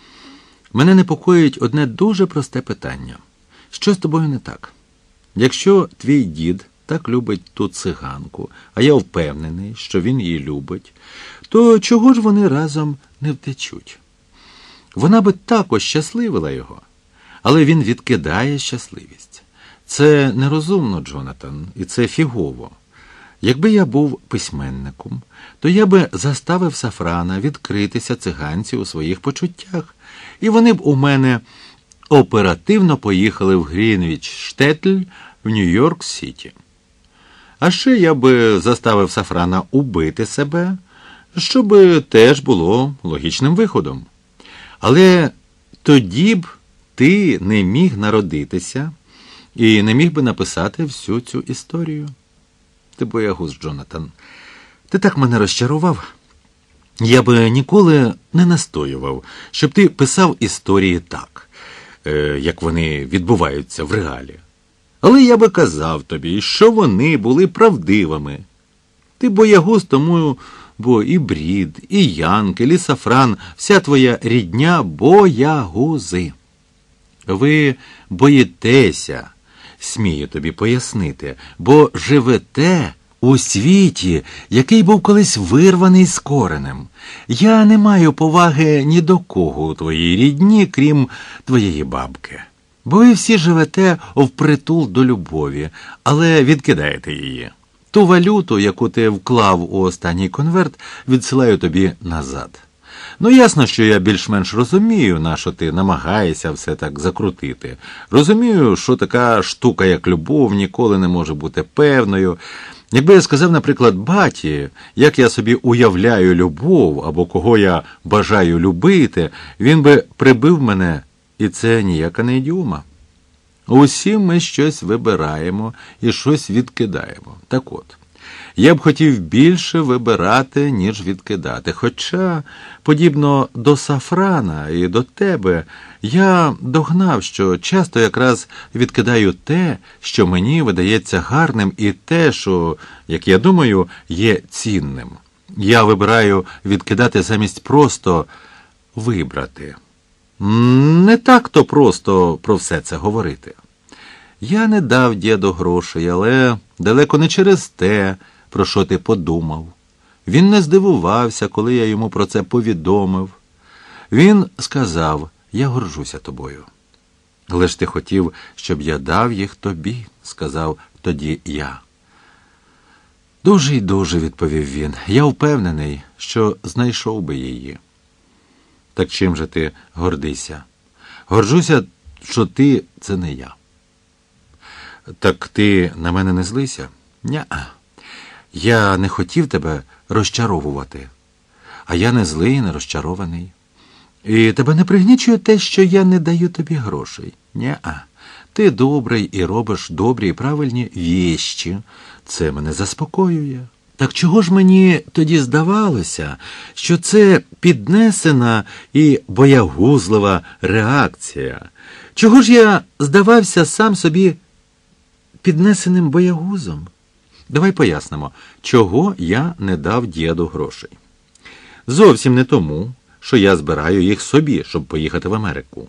Мене непокоїть одне дуже просте питання. Що з тобою не так? Якщо твій дід так любить ту циганку, а я впевнений, що він її любить, то чого ж вони разом не втечуть? Вона би також щасливила його, але він відкидає щасливість. Це нерозумно, Джонатан, і це фігово. Якби я був письменником, то я би заставив Сафрана відкритися циганці у своїх почуттях, і вони б у мене оперативно поїхали в Грінвіч-Штетль в Нью-Йорк-Сіті. А ще я би заставив Сафрана убити себе, щоб теж було логічним виходом. Але тоді б ти не міг народитися і не міг би написати всю цю історію. Ти боягуз, Джонатан. Ти так мене розчарував. Я би ніколи не настоював, щоб ти писав історії так, як вони відбуваються в реалі. Але я би казав тобі, що вони були правдивими. Ти боягуз тому, бо і Брід, і Янкель, і Сафран, вся твоя рідня боягузи. Ви боїтеся, смію тобі пояснити, бо живете у світі, який був колись вирваний з коренем. Я не маю поваги ні до кого у твоїй рідні, крім твоєї бабки. Бо ви всі живете впритул до любові, але відкидаєте її. Ту валюту, яку ти вклав у останній конверт, відсилаю тобі назад. Ну, ясно, що я більш-менш розумію, на що ти намагаєшся все так закрутити. Розумію, що така штука, як любов, ніколи не може бути певною. Якби я сказав, наприклад, баті, як я собі уявляю любов, або кого я бажаю любити, він би прибив мене, і це ніяка не ідіома. Усі ми щось вибираємо і щось відкидаємо. Так от, я б хотів більше вибирати, ніж відкидати. Хоча, подібно до Сафрана і до тебе, я догнав, що часто якраз відкидаю те, що мені видається гарним, і те, що, як я думаю, є цінним. Я вибираю відкидати замість просто вибрати. Не так-то просто про все це говорити. Я не дав діду грошей, але далеко не через те, про що ти подумав. Він не здивувався, коли я йому про це повідомив. Він сказав, я горжуся тобою. Але ж ти хотів, щоб я дав їх тобі, сказав тоді я. Дуже й дуже, відповів він. Я впевнений, що знайшов би її. Так чим же ти гордися? Горжуся, що ти – це не я. Так ти на мене не злися? Ня-а. Я не хотів тебе розчаровувати. А я не злий і не розчарований. І тебе не пригнічує те, що я не даю тобі грошей? Ня-а. ти добрий і робиш добрі і правильні віщі. Це мене заспокоює. Так чого ж мені тоді здавалося, що це піднесена і боягузлива реакція? Чого ж я здавався сам собі піднесеним боягузом? Давай пояснимо, чого я не дав діду грошей. Зовсім не тому, що я збираю їх собі, щоб поїхати в Америку.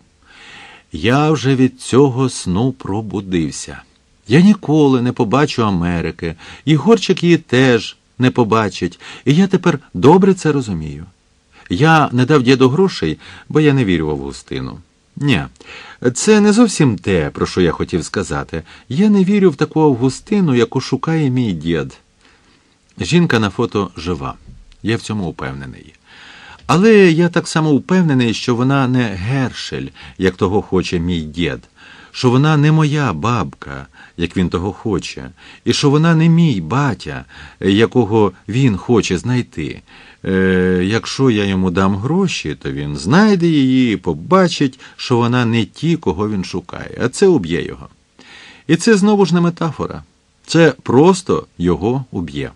Я вже від цього сну пробудився. Я ніколи не побачу Америки, і Горчик її теж не побачить, і я тепер добре це розумію. Я не дав діду грошей, бо я не вірю в Августину. Ні, це не зовсім те, про що я хотів сказати. Я не вірю в таку Августину, яку шукає мій дід. Жінка на фото жива. Я в цьому упевнений. Але я так само упевнений, що вона не Гершель, як того хоче мій дід, що вона не моя бабка, як він того хоче, і що вона не мій батя, якого він хоче знайти. Е, якщо я йому дам гроші, то він знайде її і побачить, що вона не ті, кого він шукає, а це уб'є його. І це знову ж не метафора. Це просто його уб'є.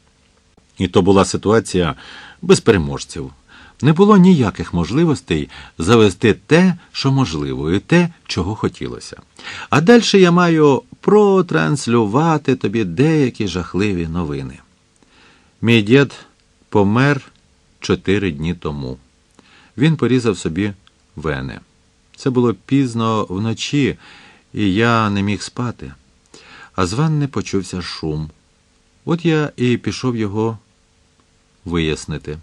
І то була ситуація без переможців. Не було ніяких можливостей завести те, що можливо, і те, чого хотілося. А далі я маю протранслювати тобі деякі жахливі новини. Мій дід помер чотири дні тому. Він порізав собі вени. Це було пізно вночі, і я не міг спати. А з ванни почувся шум. От я і пішов його вияснити.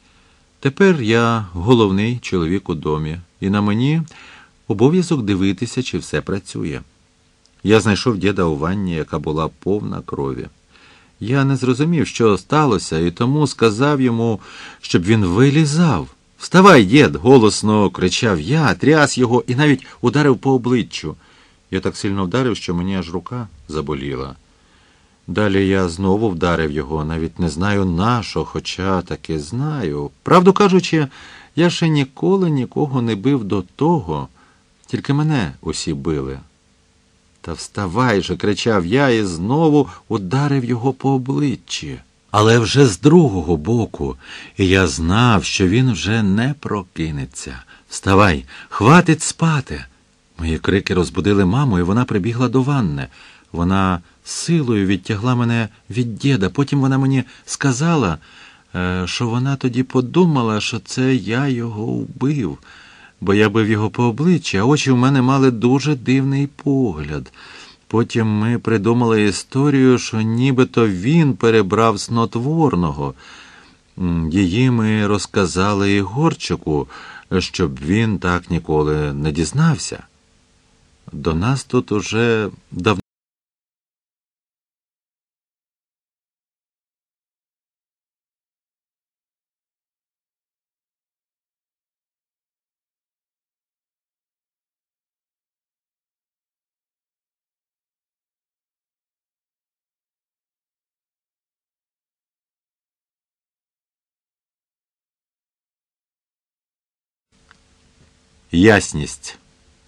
Тепер я головний чоловік у домі, і на мені обов'язок дивитися, чи все працює. Я знайшов діда у ванні, яка була повна крові. Я не зрозумів, що сталося, і тому сказав йому, щоб він вилізав. «Вставай, дід!» – голосно кричав я, тряс його і навіть ударив по обличчю. Я так сильно вдарив, що мені аж рука заболіла. Далі я знову вдарив його, навіть не знаю на що, хоча таки знаю. Правду кажучи, я ще ніколи нікого не бив до того, тільки мене усі били. «Та вставай же!» – кричав я і знову ударив його по обличчі. Але вже з другого боку, і я знав, що він вже не прокинеться. «Вставай! Хватить спати!» Мої крики розбудили маму, і вона прибігла до ванни. Вона силою відтягла мене від діда. Потім вона мені сказала, що вона тоді подумала, що це я його вбив, бо я бив його по обличчі, а очі в мене мали дуже дивний погляд. Потім ми придумали історію, що нібито він перебрав снотворного. Її ми розказали і Горчику, щоб він так ніколи не дізнався. До нас тут уже давно ясність.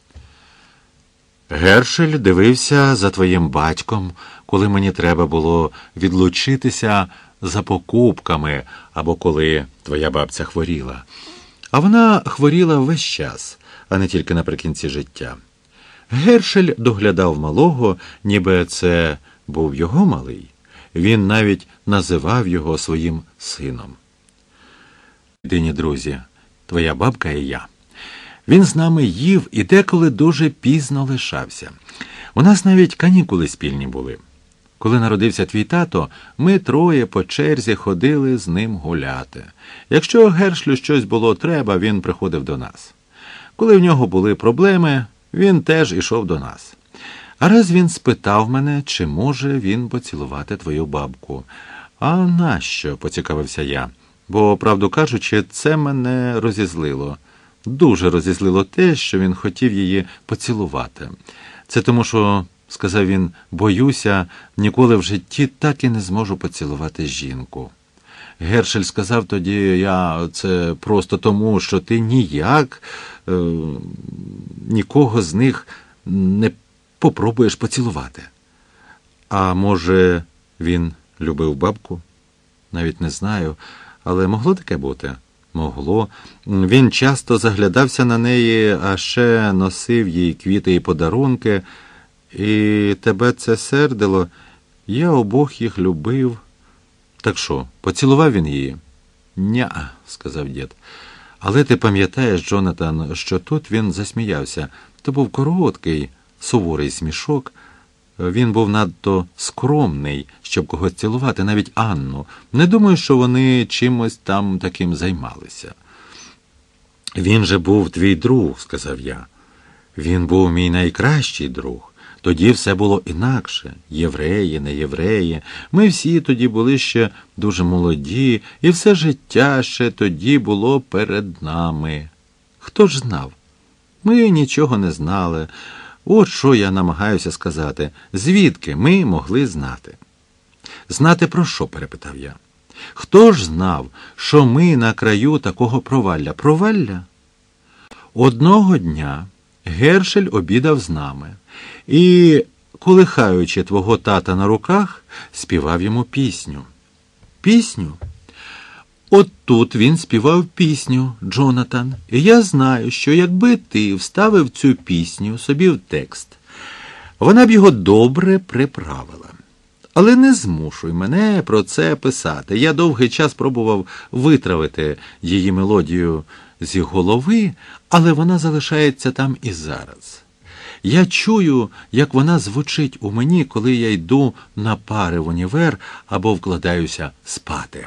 Гершель дивився за твоїм батьком, коли мені треба було відлучитися за покупками, або коли твоя бабця хворіла. А вона хворіла весь час, а не тільки наприкінці життя. Гершель доглядав малого, ніби це був його малий. Він навіть називав його своїм сином. Єдині друзі, твоя бабка і я. Він з нами їв і деколи дуже пізно лишався. У нас навіть канікули спільні були. Коли народився твій тато, ми троє по черзі ходили з ним гуляти. Якщо Гершлю щось було треба, він приходив до нас. Коли в нього були проблеми, він теж ішов до нас. А раз він спитав мене, чи може він поцілувати твою бабку. «А нащо?» – поцікавився я. Бо, правду кажучи, це мене розізлило. Дуже розізлило те, що він хотів її поцілувати. Це тому, що, сказав він, боюся, ніколи в житті так і не зможу поцілувати жінку. Гершель сказав тоді, я це просто тому, що ти ніяк е, нікого з них не попробуєш поцілувати. А може, він любив бабку? Навіть не знаю, але могло таке бути? Могло. Він часто заглядався на неї, а ще носив їй квіти і подарунки. І тебе це сердило. Я обох їх любив. Так що, поцілував він її? Ня, сказав дід. Але ти пам'ятаєш, Джонатан, що тут він засміявся. То був короткий, суворий смішок. Він був надто скромний, щоб когось цілувати, навіть Анну. Не думаю, що вони чимось там таким займалися. Він же був твій друг, сказав я. Він був мій найкращий друг. Тоді все було інакше. Євреї, не євреї. Ми всі тоді були ще дуже молоді, і все життя ще тоді було перед нами. Хто ж знав? Ми нічого не знали. От що я намагаюся сказати. Звідки ми могли знати? Знати про що, перепитав я. Хто ж знав, що ми на краю такого провалля? Провалля? Одного дня Гершель обідав з нами і, колихаючи твого тата на руках, співав йому пісню. Пісню? От тут він співав пісню, Джонатан. І я знаю, що якби ти вставив цю пісню собі в текст, вона б його добре приправила. Але не змушуй мене про це писати. Я довгий час пробував витравити її мелодію зі голови, але вона залишається там і зараз. Я чую, як вона звучить у мені, коли я йду на пари в універ або вкладаюся спати.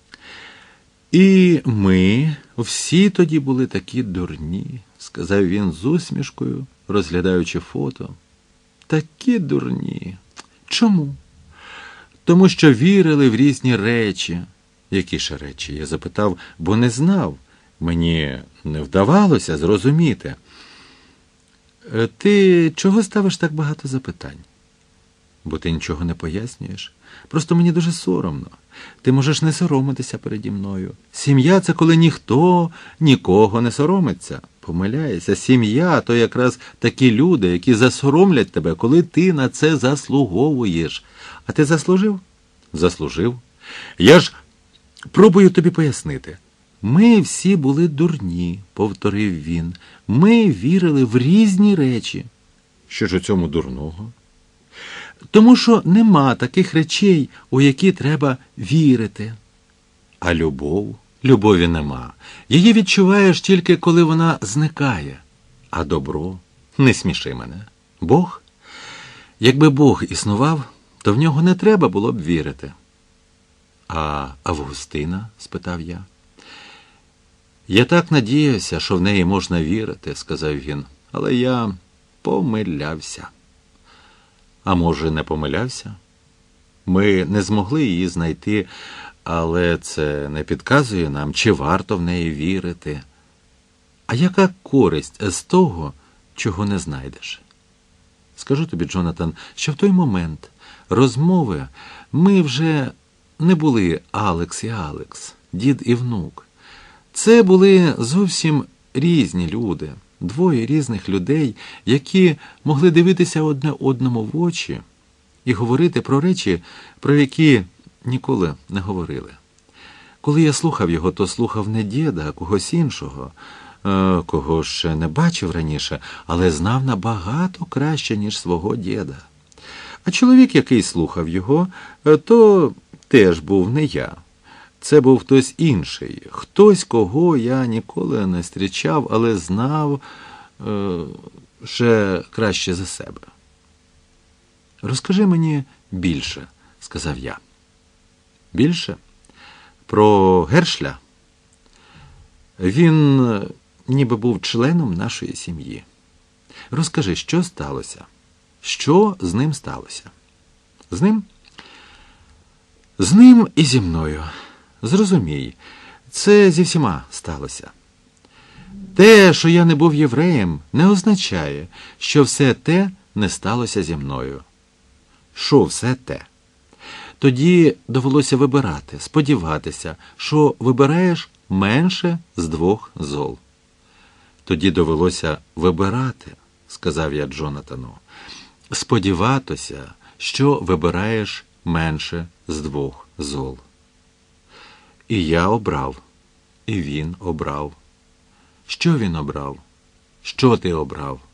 І ми всі тоді були такі дурні, сказав він з усмішкою, розглядаючи фото. Такі дурні. Чому? Тому що вірили в різні речі. Які ж речі? Я запитав, бо не знав. Мені не вдавалося зрозуміти. Ти чого ставиш так багато запитань? Бо ти нічого не пояснюєш. Просто мені дуже соромно. Ти можеш не соромитися переді мною. Сім'я – це коли ніхто нікого не соромиться. Помиляєшся. Сім'я – то якраз такі люди, які засоромлять тебе, коли ти на це заслуговуєш. А ти заслужив? Заслужив. Я ж пробую тобі пояснити. Ми всі були дурні, повторив він. Ми вірили в різні речі. Що ж у цьому дурного? Тому що нема таких речей, у які треба вірити. А любов? Любові нема. Її відчуваєш тільки, коли вона зникає. А добро? Не сміши мене. Бог? Якби Бог існував, то в нього не треба було б вірити. А Августина? Спитав я. Я так надіявся, що в неї можна вірити, сказав він, але я помилявся. А може, не помилявся? Ми не змогли її знайти, але це не підказує нам, чи варто в неї вірити. А яка користь з того, чого не знайдеш? Скажу тобі, Джонатан, що в той момент розмови ми вже не були Алекс і Алекс, дід і внук. Це були зовсім різні люди, двоє різних людей, які могли дивитися одне одному в очі і говорити про речі, про які ніколи не говорили. Коли я слухав його, то слухав не діда, а когось іншого, кого ще не бачив раніше, але знав набагато краще, ніж свого діда. А чоловік, який слухав його, то теж був не я. Це був хтось інший, хтось, кого я ніколи не зустрічав, але знав е, ще краще за себе. Розкажи мені більше, сказав я. Більше? Про Гершля? Він ніби був членом нашої сім'ї. Розкажи, що сталося? Що з ним сталося? З ним? З ним і зі мною. Зрозумій, це зі всіма сталося. Те, що я не був євреєм, не означає, що все те не сталося зі мною. Що все те? Тоді довелося вибирати, сподіватися, що вибираєш менше з двох зол. Тоді довелося вибирати, сказав я Джонатану. сподіватися, що вибираєш менше з двох зол. І я обрав, і він обрав. Що він обрав? Що ти обрав?